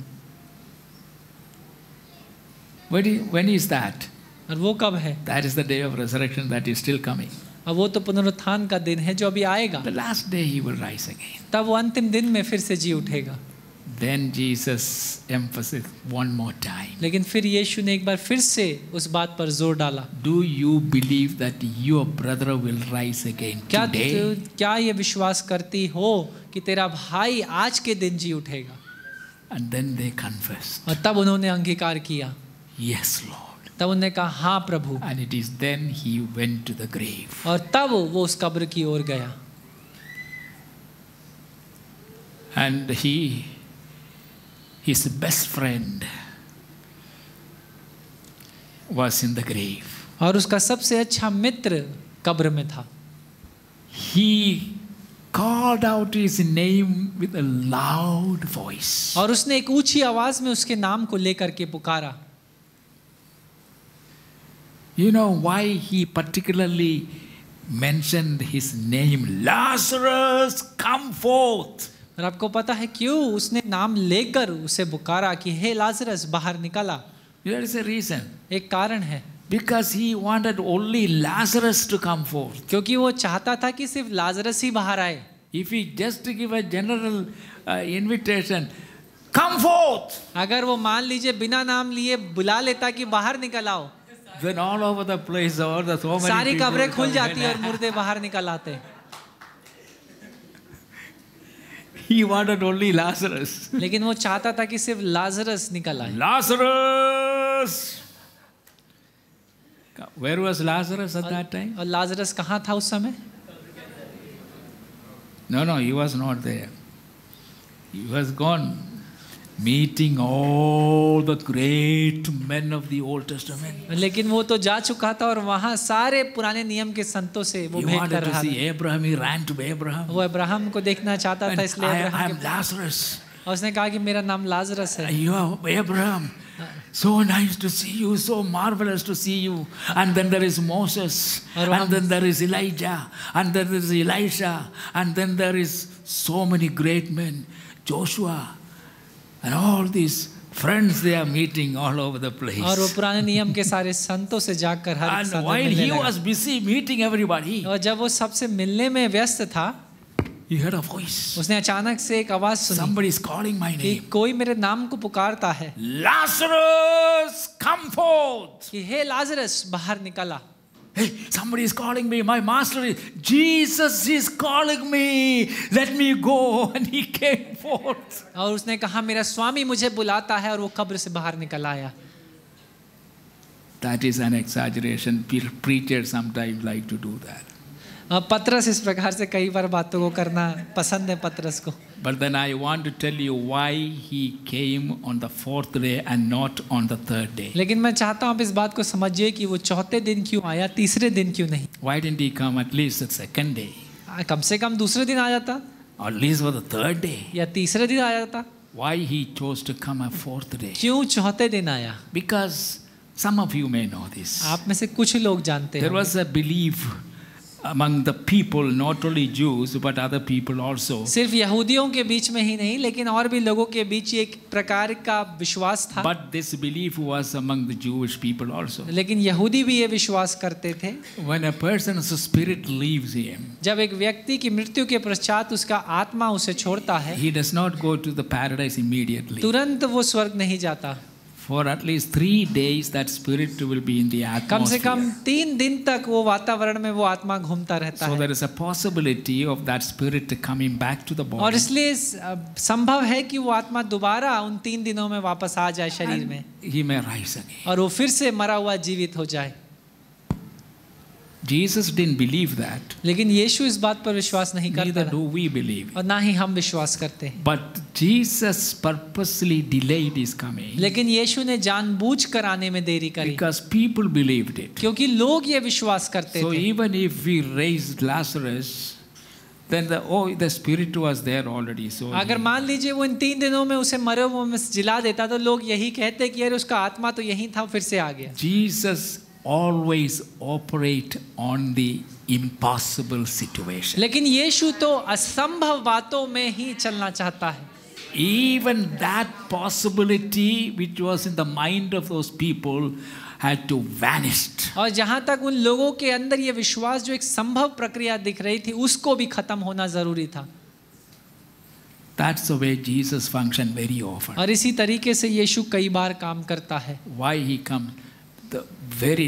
When is, when is that? और वो कब है? That is the day of resurrection that is still coming. और वो तो पुनरुत्थान का दिन है जो अभी आएगा. The last day he will rise again. तब वो अंतिम दिन में फिर से जी उठेगा. Then Jesus emphasized one more time. लेकिन फिर यीशु ने एक बार फिर से उस बात पर जोर डाला. Do you believe that your brother will rise again क्या today? क्या ये विश्वास करती हो कि तेरा भाई आज के दिन जी उठेगा? And then they confessed. और तब उन्होंने अंगीकार किया. Yes, Lord. तब उन्होंने कहा, हाँ प्रभु. And it is then he went to the grave. और तब वो उस कब्र की ओर गया. And he, his best friend, was in the grave. और उसका सबसे अच्छा मित्र कब्र में था. He called out his name with a loud voice. और उसने एक ऊंची आवाज में उसके नाम को लेकर के पुकारा. You know why he particularly mentioned his name? Lazarus, come forth. और आपको पता है क्यों उसने नाम लेकर उसे पुकारा कि हे लाजरस बाहर निकला? There is a reason. एक कारण है. Because he wanted only Lazarus to come forth. क्योंकि वो चाहता था कि सिर्फ लाजरस ही बाहर आए. If he just give a general uh, invitation, come forth. अगर वो मान लीजिए बिना नाम लिए बुला लेता कि बाहर निकल आओ, Then all over the place, all the so many सारी people कब्रें will खुल come जाती in. और मुर्दे बाहर निकल आते. He wanted only Lazarus. लेकिन वो चाहता था कि सिर्फ लाजरस निकल आए. Lazarus. Where was Lazarus at that time? और लाजरस कहाँ था उस समय? No, no, he was not there. He was gone, meeting all the great men of the Old Testament. लेकिन वो तो जा चुका था और वहाँ सारे पुराने नियम के संतों से वो He भेंट wanted कर to रहा see था. Abraham. He ran to Abraham. वो अब्राहम को देखना चाहता And था, इसलिए I अब्राहम am के Lazarus. और उसने कहा कि मेरा नाम लाजरस है. You are Abraham. So nice to see you, so marvelous to see you. And then there is Moses, and then there is Elijah, and then there is Elisha, and then there is so many great men, Joshua, and all these friends they are meeting all over the place. और वो पुराने नियम के सारे संतों से जाकर हर एक And साथ while मिलने he लगा. was busy meeting everybody, और जब वो सबसे मिलने में व्यस्त था, he heard a voice. उसने अचानक से एक आवाज सुनी Somebody is calling my कि name. कोई मेरे नाम को पुकारता है Lazarus, come forth. कि हे लाजरस बाहर निकला. Hey, somebody is calling me. My master is, Jesus is calling me. Let me go. And he came forth. और उसने कहा मेरा स्वामी मुझे बुलाता है, और वो कब्र से बाहर निकल आया। That is an exaggeration. Preachers sometimes like to do that. पतरस इस प्रकार से कई बार बातों को करना पसंद है पतरस को। But then I want to tell you why he came on the fourth day and not on the third day. लेकिन मैं चाहता हूँ आप इस बात को समझिए कि वो चौथे दिन क्यों आया, तीसरे दिन क्यों नहीं? Why didn't he come at least the second day? कम से कम दूसरे दिन आ जाता, Or at least for the third day? या तीसरे दिन आ जाता। Why he chose to come a fourth day? क्यों चौथे दिन आया? Because some of you may know this. आप में से कुछ लोग जानते हैं। There was a belief among the people, not only Jews but other people also. सिर्फ यहूदियों के बीच में ही नहीं, लेकिन और भी लोगों के बीच एक प्रकार का विश्वास था। But this belief was among the Jewish people also. लेकिन यहूदी भी ये विश्वास करते थे, When a person's spirit leaves him, जब एक व्यक्ति की मृत्यु के पश्चात उसका आत्मा उसे छोड़ता है, he does not go to the paradise immediately. तुरंत वो स्वर्ग नहीं जाता। For at least three days, that spirit will be in the कम से कम atmosphere. तीन दिन तक वो वातावरण में वो आत्मा घूमता रहता So है, there is a possibility of that spirit coming back to the और body. इसलिए संभव है कि वो आत्मा दोबारा उन तीन दिनों में वापस आ जाए शरीर में, And he may rise again. और वो फिर से मरा हुआ जीवित हो जाए। Jesus didn't believe that. लेकिन यीशु इस बात पर विश्वास नहीं करता Neither था, do we believe. और ना ही हम विश्वास करते हैं। But Jesus purposely delayed his coming लेकिन यीशु ने जानबूझ कर आने में देरी करी, because people believed it. क्योंकि लोग ये विश्वास करते So थे। even if we raised Lazarus, then the oh the spirit was there already. So अगर मान लीजिए वो इन तीन दिनों में उसे मरे हुए में जिला देता, तो लोग यही कहते कि यार उसका आत्मा तो यही था, फिर से आ गया। Jesus always operate on the impossible situation. लेकिन यीशु तो असंभव बातों में ही चलना चाहता है। Even that possibility which was in the mind of those people had to vanish. और जहाँ तक उन लोगों के अंदर ये विश्वास जो एक संभव प्रक्रिया दिख रही थी, उसको भी खत्म होना जरूरी था। That's the way Jesus functioned very often. और इसी तरीके से यीशु कई बार काम करता है। Why he come the very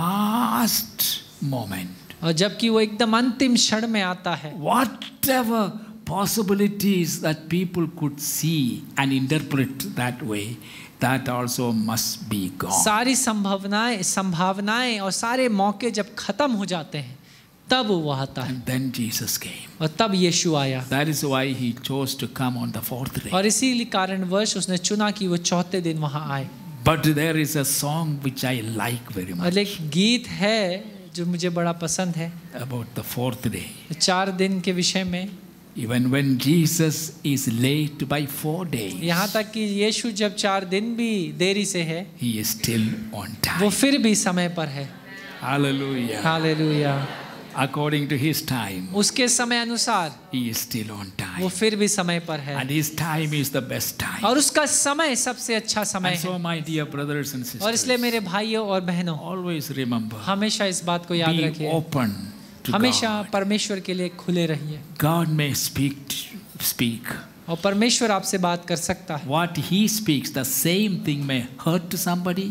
last moment. और जबकि वो एकदम अंतिम क्षण में आता है, Whatever possibilities that people could see and interpret that way, that also must be gone. सारी संभावनाएं संभावनाएं और सारे मौके जब खत्म हो जाते हैं, तब वो आता है, And then Jesus came. और तब यीशु आया। That is why he chose to come on the fourth day. और इसी कारणवश उसने चुना कि वो चौथे दिन वहां आए। But there is a song which I like very और much एक गीत है जो मुझे बड़ा पसंद है about the fourth day. चार दिन के विषय में। Even when Jesus is late by four days, यहाँ तक कि यीशु जब चार दिन भी देरी से है, he is still on वो time. फिर भी समय पर है। Hallelujah. Hallelujah. According to his time, उसके समय अनुसार he is still on वो time. फिर भी समय पर है, And his time is the best time. और उसका समय सबसे अच्छा समय And so, है। my dear brothers and और इसलिए sisters, मेरे भाइयों और बहनों, always remember, हमेशा इस बात को याद be रखिए, open to हमेशा God. परमेश्वर के लिए खुले रहिए। God may speak, speak. और परमेश्वर आपसे बात कर सकता है, What he speaks, the same thing may hurt somebody.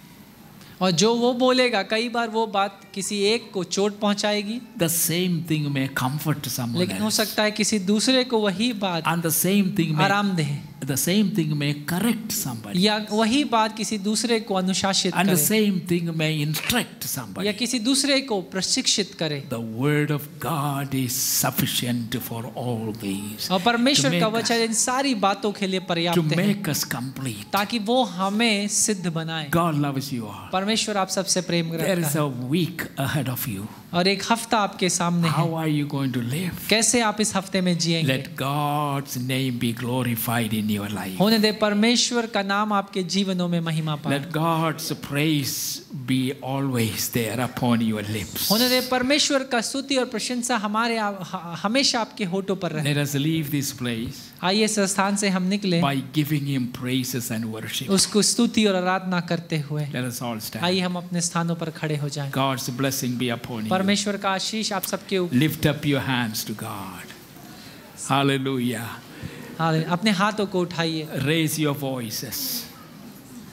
और जो वो बोलेगा कई बार वो बात किसी एक को चोट पहुंचाएगी, The same thing may comfort someone लेकिन हो else. सकता है किसी दूसरे को वही बात And the same thing may आराम दे, the same thing may correct somebody. या वही बात किसी दूसरे को अनुशासित And the करे, same thing may instruct या somebody. किसी दूसरे को प्रशिक्षित करे। The word of God is sufficient for all these. और परमेश्वर To का make वचन इन सारी बातों के लिए To पर्याप्त है, make us complete. ताकि वो हमें सिद्ध बनाए। God loves you all. परमेश्वर आप सबसे प्रेम There करता is है, a week ahead of you. और एक हफ्ता आपके सामने है। How are you going to live? कैसे आप इस हफ्ते में जिएंगे? Let God's name be glorified in your life. होने दे परमेश्वर का नाम आपके जीवनों में महिमा पाए। Let God's praise be always there upon your lips. होने दे परमेश्वर का स्तुति और प्रशंसा हमारे ह- हमेशा आपके होठों पर रहे। Let us leave this place आइए इस स्थान से हम निकले by giving Him praises and worship. उसको स्तुति और आराधना करते हुए। Let us all stand. आइए हम अपने स्थानों पर खड़े हो जाएं। God's blessing be upon you. परमेश्वर का आशीष आप सबके ऊपर। Lift up your hands to God. Hallelujah. हाँ, अपने हाथों को उठाइए, Raise your voices.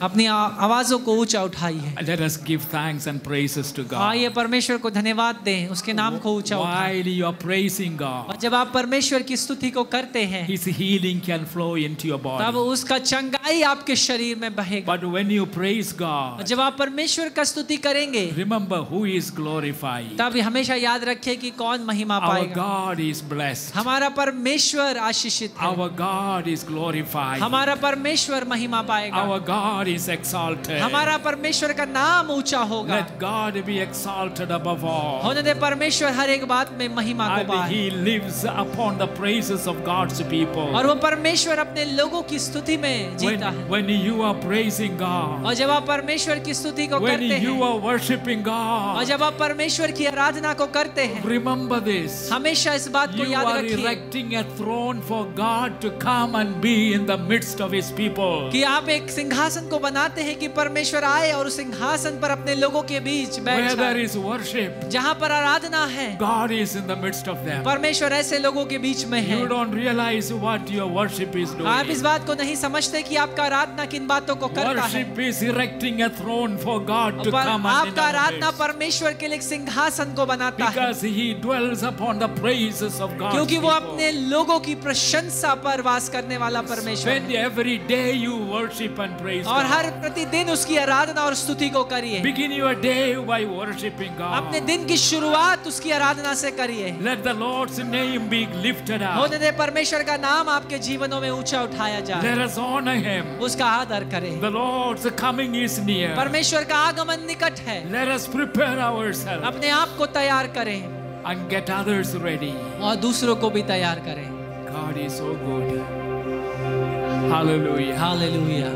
अपनी आ- आवाजों को ऊंचा उठाइए। Let us give thanks and praises to God. आइए परमेश्वर को धन्यवाद दें, उसके नाम को ऊंचा उठाएं। While you are praising और God, जब आप परमेश्वर की स्तुति को करते हैं His healing can flow into your तब body. उसका चंगाई आपके शरीर में बहेगा। But when you praise और God, जब आप परमेश्वर का स्तुति करेंगे remember who is glorified. तब हमेशा याद रखिए कि कौन महिमा Our पाएगा। God is blessed. हमारा परमेश्वर आशीषित है, Our God is glorified. हमारा परमेश्वर महिमा पाएगा, Our God is exalted. हमारा परमेश्वर का नाम ऊंचा होगा। Let God be exalted above all. होने दे परमेश्वर हर एक बात में महिमा को And पाए। He lives upon the praises of God's people. और वो परमेश्वर अपने लोगों की स्तुति में When, जीता है। when you are praising God, और जब आप परमेश्वर की स्तुति को when करते you हैं are worshiping और God, जब आप परमेश्वर की आराधना को करते हैं, remember this. हमेशा इस बात को You याद are रखिए erecting a throne for God to come and be in the midst of His people. कि आप एक सिंहासन को बनाते हैं कि परमेश्वर आए और उस सिंहासन पर अपने लोगों के बीच बैठ Where there जाए। is worship, जहाँ पर आराधना है God is in the midst of them. परमेश्वर ऐसे लोगों के बीच में है। You don't realize what your worship is आप इस doing. बात को नहीं समझते कि आपका आराधना किन बातों को करता है। Worship is erecting a throne for God to पर come and in आपका our आराधना midst. परमेश्वर के लिए एक सिंहासन को बनाता है, Because He dwells upon the praises of God's क्योंकि वो people. अपने लोगों की प्रशंसा पर वास करने वाला परमेश्वर Spend है। every day you worship and praise और God. हर प्रतिदिन उसकी आराधना और स्तुति को करिए। Begin your day by worshiping अपने God. दिन की शुरुआत उसकी आराधना से करिए। Let the Lord's name be lifted up. होने दे परमेश्वर का नाम आपके जीवनों में ऊंचा उठाया जाए, Let us honor Him. उसका आदर करें। The Lord's coming is near. परमेश्वर का आगमन निकट है, Let us prepare ourselves अपने आप को तैयार करें and get others ready. और दूसरों को भी तैयार करें। God is so good. Hallelujah. Hallelujah,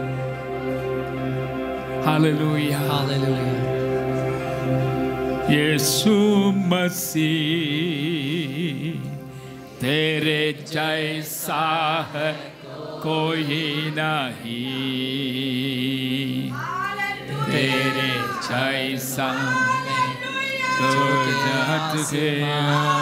Hallelujah. Hallelujah. यीशु मसीह तेरे जैसा है कोई नहीं, तेरे जैसा तो हट गया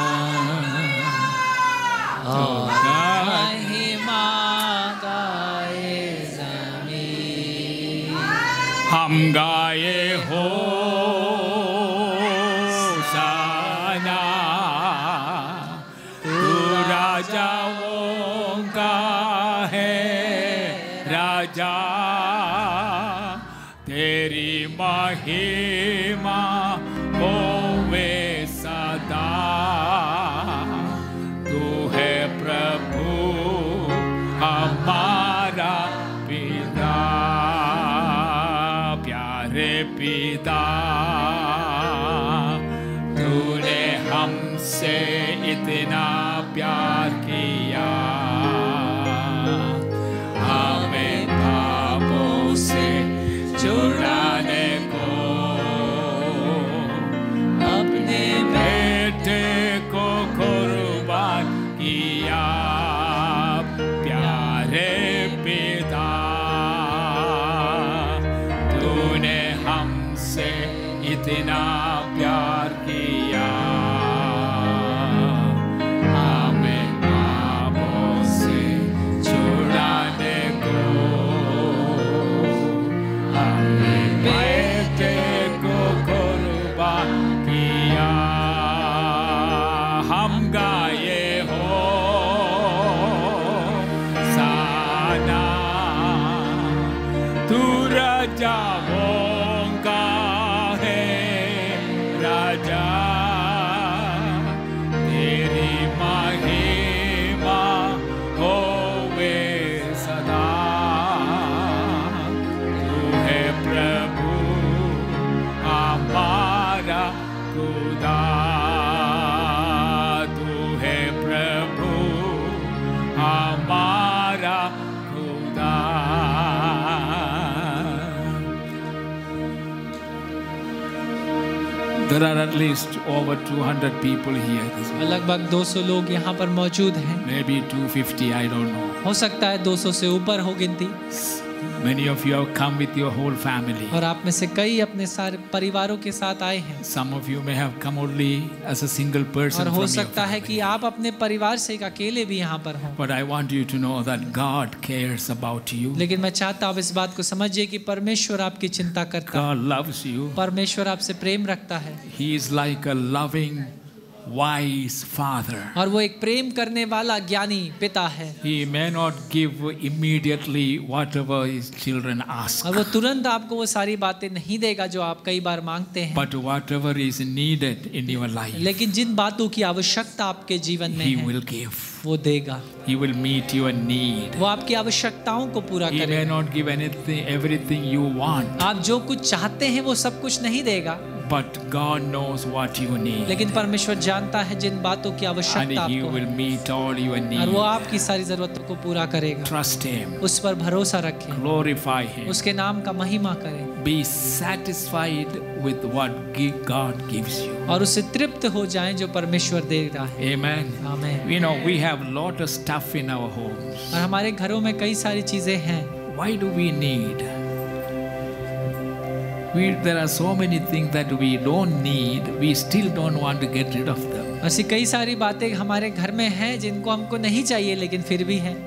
तो महिमा गाए ज़मीं, हम गाए हो शाना, तू राजाओं का है राजा, तेरी महिमा होवे सदा, तू है प्रभु हमारा पिता, प्यारे पिता, तूने हमसे इतना प्यार किया, हमें पापों से छुड़ाने को अपने बेटे को कुर्बान किया, प्यारे पिता, तूने हमसे इतना प्यार किया, हमें पापों से छुड़ाने को अपने बेटे को कुर्बान किया, हम गाए हो साना, तू राजाओं का है राजा, तेरी महिमा होवे सदा, तू है प्रभु हमारा खुदा, तू है प्रभु हमारा खुदा। There are at least over two hundred people here this morning. लगभग दो सौ लोग यहाँ पर मौजूद हैं, Maybe two hundred fifty, I don't know. हो सकता है दो सौ से ऊपर हो गिनती। Many of you have come with your whole family. और आप में से कई अपने सारे परिवारों के साथ आए हैं। Some of you may have come only as a single person और from हो your सकता है family. कि आप अपने परिवार से एक अकेले भी यहाँ पर हों। But I want you to know that God cares about you. लेकिन मैं चाहता हूँ इस बात को समझिए कि परमेश्वर आपकी चिंता करता है। God loves you. परमेश्वर आपसे प्रेम रखता है। He is like a loving, wise father. और वो एक प्रेम करने वाला ज्ञानी पिता है। He may not give immediately whatever his children ask. और वो तुरंत आपको वो सारी बातें नहीं देगा जो आप कई बार मांगते हैं। But whatever is needed in your life, लेकिन जिन बातों की आवश्यकता आपके जीवन में He है, will give. वो देगा। He will meet your need. वो आपकी आवश्यकताओं को पूरा He may करेगा। not give anything, everything you want, आप जो कुछ चाहते हैं वो सब कुछ नहीं देगा, but God knows what you need. लेकिन परमेश्वर जानता है जिन बातों की And आवश्यकता He आपको will है, meet all your और वो needs. आपकी सारी जरूरतों को पूरा करेगा। Trust Him. उस पर भरोसा रखें, Glorify Him. उसके नाम का महिमा करें Be satisfied with what gi- God gives you. और उससे तृप्त हो जाएं जो परमेश्वर दे रहा है। Amen. आमीन। You know, we have lot of stuff in our homes. और हमारे घरों में कई सारी चीजें हैं। Why do we need? We, there are so many things that we don't need. We still don't want to get rid of them. ऐसी कई सारी बातें हमारे घर में हैं जिनको हमको नहीं चाहिए लेकिन फिर भी हैं।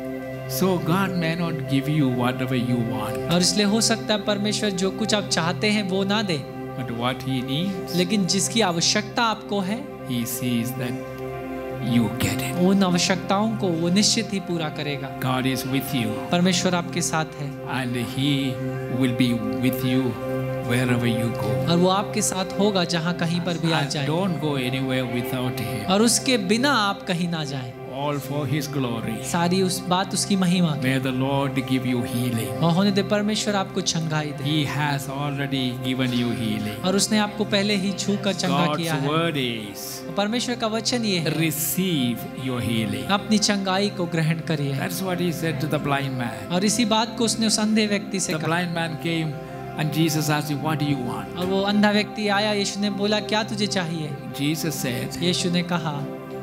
So God may not give you whatever you want, और इसलिए हो सकता है परमेश्वर जो कुछ आप चाहते हैं वो ना दे, but what He needs, लेकिन जिसकी आवश्यकता आपको है He sees that you get it. उन आवश्यकताओं को वो निश्चित ही पूरा करेगा। God is with you, परमेश्वर आपके साथ है and He will be with you wherever you go. और वो आपके साथ होगा जहाँ कहीं पर भी आ And जाए, don't go anywhere without Him. और उसके बिना आप कहीं ना जाएं। All for His glory. सारी उस बात उसकी महिमा की। May the Lord give you healing. और होने दे परमेश्वर आपको चंगाई दे, He has already given you healing. और उसने आपको पहले ही छू कर चंगा किया God's है। word is, परमेश्वर का वचन ये है, receive your healing. अपनी चंगाई को ग्रहण करिए। That's what He said to the blind man. और इसी बात को उसने उस अंधे व्यक्ति से The कहा। blind man came and Jesus asked him, what do you want? और वो अंधा व्यक्ति आया, यीशु ने बोला क्या तुझे चाहिए? Jesus said, यीशु ने कहा,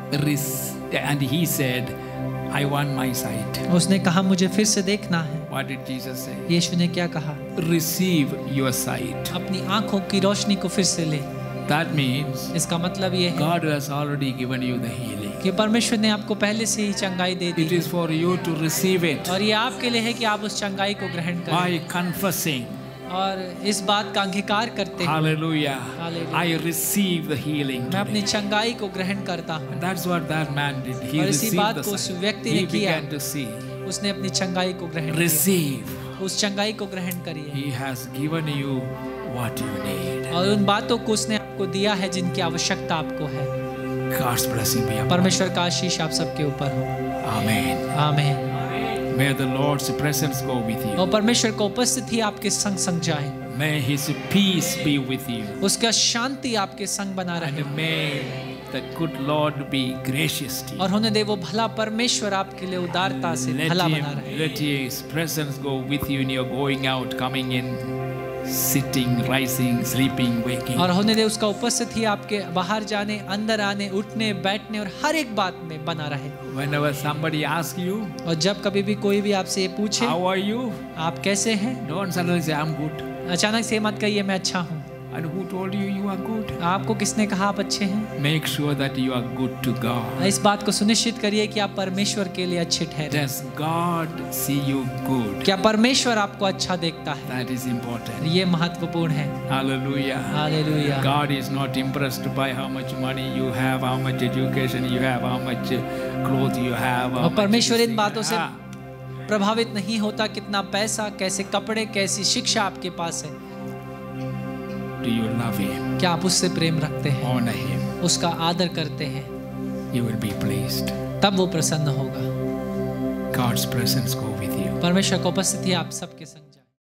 "Rec-" and he said, I want my sight. उसने कहा मुझे फिर से देखना है। What did Jesus say? यीशु ने क्या कहा? Receive your sight. अपनी आंखों की रोशनी को फिर से ले। That means इसका मतलब ये है God has already given you the healing. कि परमेश्वर ने आपको पहले से ही चंगाई दे दी It is for you to receive it और ये आपके लिए है कि आप उस चंगाई को ग्रहण करें by confessing. और इस बात का अंगीकार करते हैं। Hallelujah. Hallelujah. I receive the healing मैं अपनी today. चंगाई को ग्रहण करता हूँ। And that's what that man did. He और इसी received बात the को उस sight. व्यक्ति He ने किया। began to see. उसने अपनी चंगाई को ग्रहण किया। Receive. उस चंगाई को ग्रहण करिए He has given you what you need. और उन बातों को उसने आपको दिया है जिनकी आवश्यकता आपको है। God's blessing be upon you. परमेश्वर का आशीष आप सबके ऊपर हो। Amen. आमीन। May the Lord's presence go with you. और परमेश्वर का उपस्थिति आपके संग संग जाए। May His peace be with you. उसका शांति आपके संग बना रहे And may the good Lord be gracious to you. और होने दे वो भला परमेश्वर आपके लिए उदारता से Let भला बना him, रहे। let His presence go with you in your going out, coming in, sitting, rising, sleeping, waking. और होने दे उसका उपस्थिति आपके बाहर जाने, अंदर आने, उठने, बैठने और हर एक बात में बना रहे। Whenever somebody asks you, और जब कभी भी कोई भी आपसे ये पूछे how are you? आप कैसे हैं, Don't suddenly say, I'm good. अचानक से मत कहिए मैं अच्छा हूँ। And who told you you are good? आपको किसने कहा आप अच्छे हैं? Make sure that you are good to God. इस बात को सुनिश्चित करिए कि आप परमेश्वर के लिए अच्छे ठहरे। Does God see you good? क्या परमेश्वर आपको अच्छा देखता है? That is important. ये महत्वपूर्ण है। Hallelujah. Hallelujah. God is not impressed by how much money you have, how much education you have, how much uh, clothes you have. how और much परमेश्वर this इन thing. बातों से Ah, प्रभावित नहीं होता कितना पैसा, कैसे कपड़े, कैसी शिक्षा आपके पास है। do you love Him? क्या आप उससे प्रेम रखते हैं, Honor Him. उसका आदर करते हैं, You will be pleased. तब वो प्रसन्न होगा। God's presence go with you. परमेश्वर की उपस्थिति आप सबके संग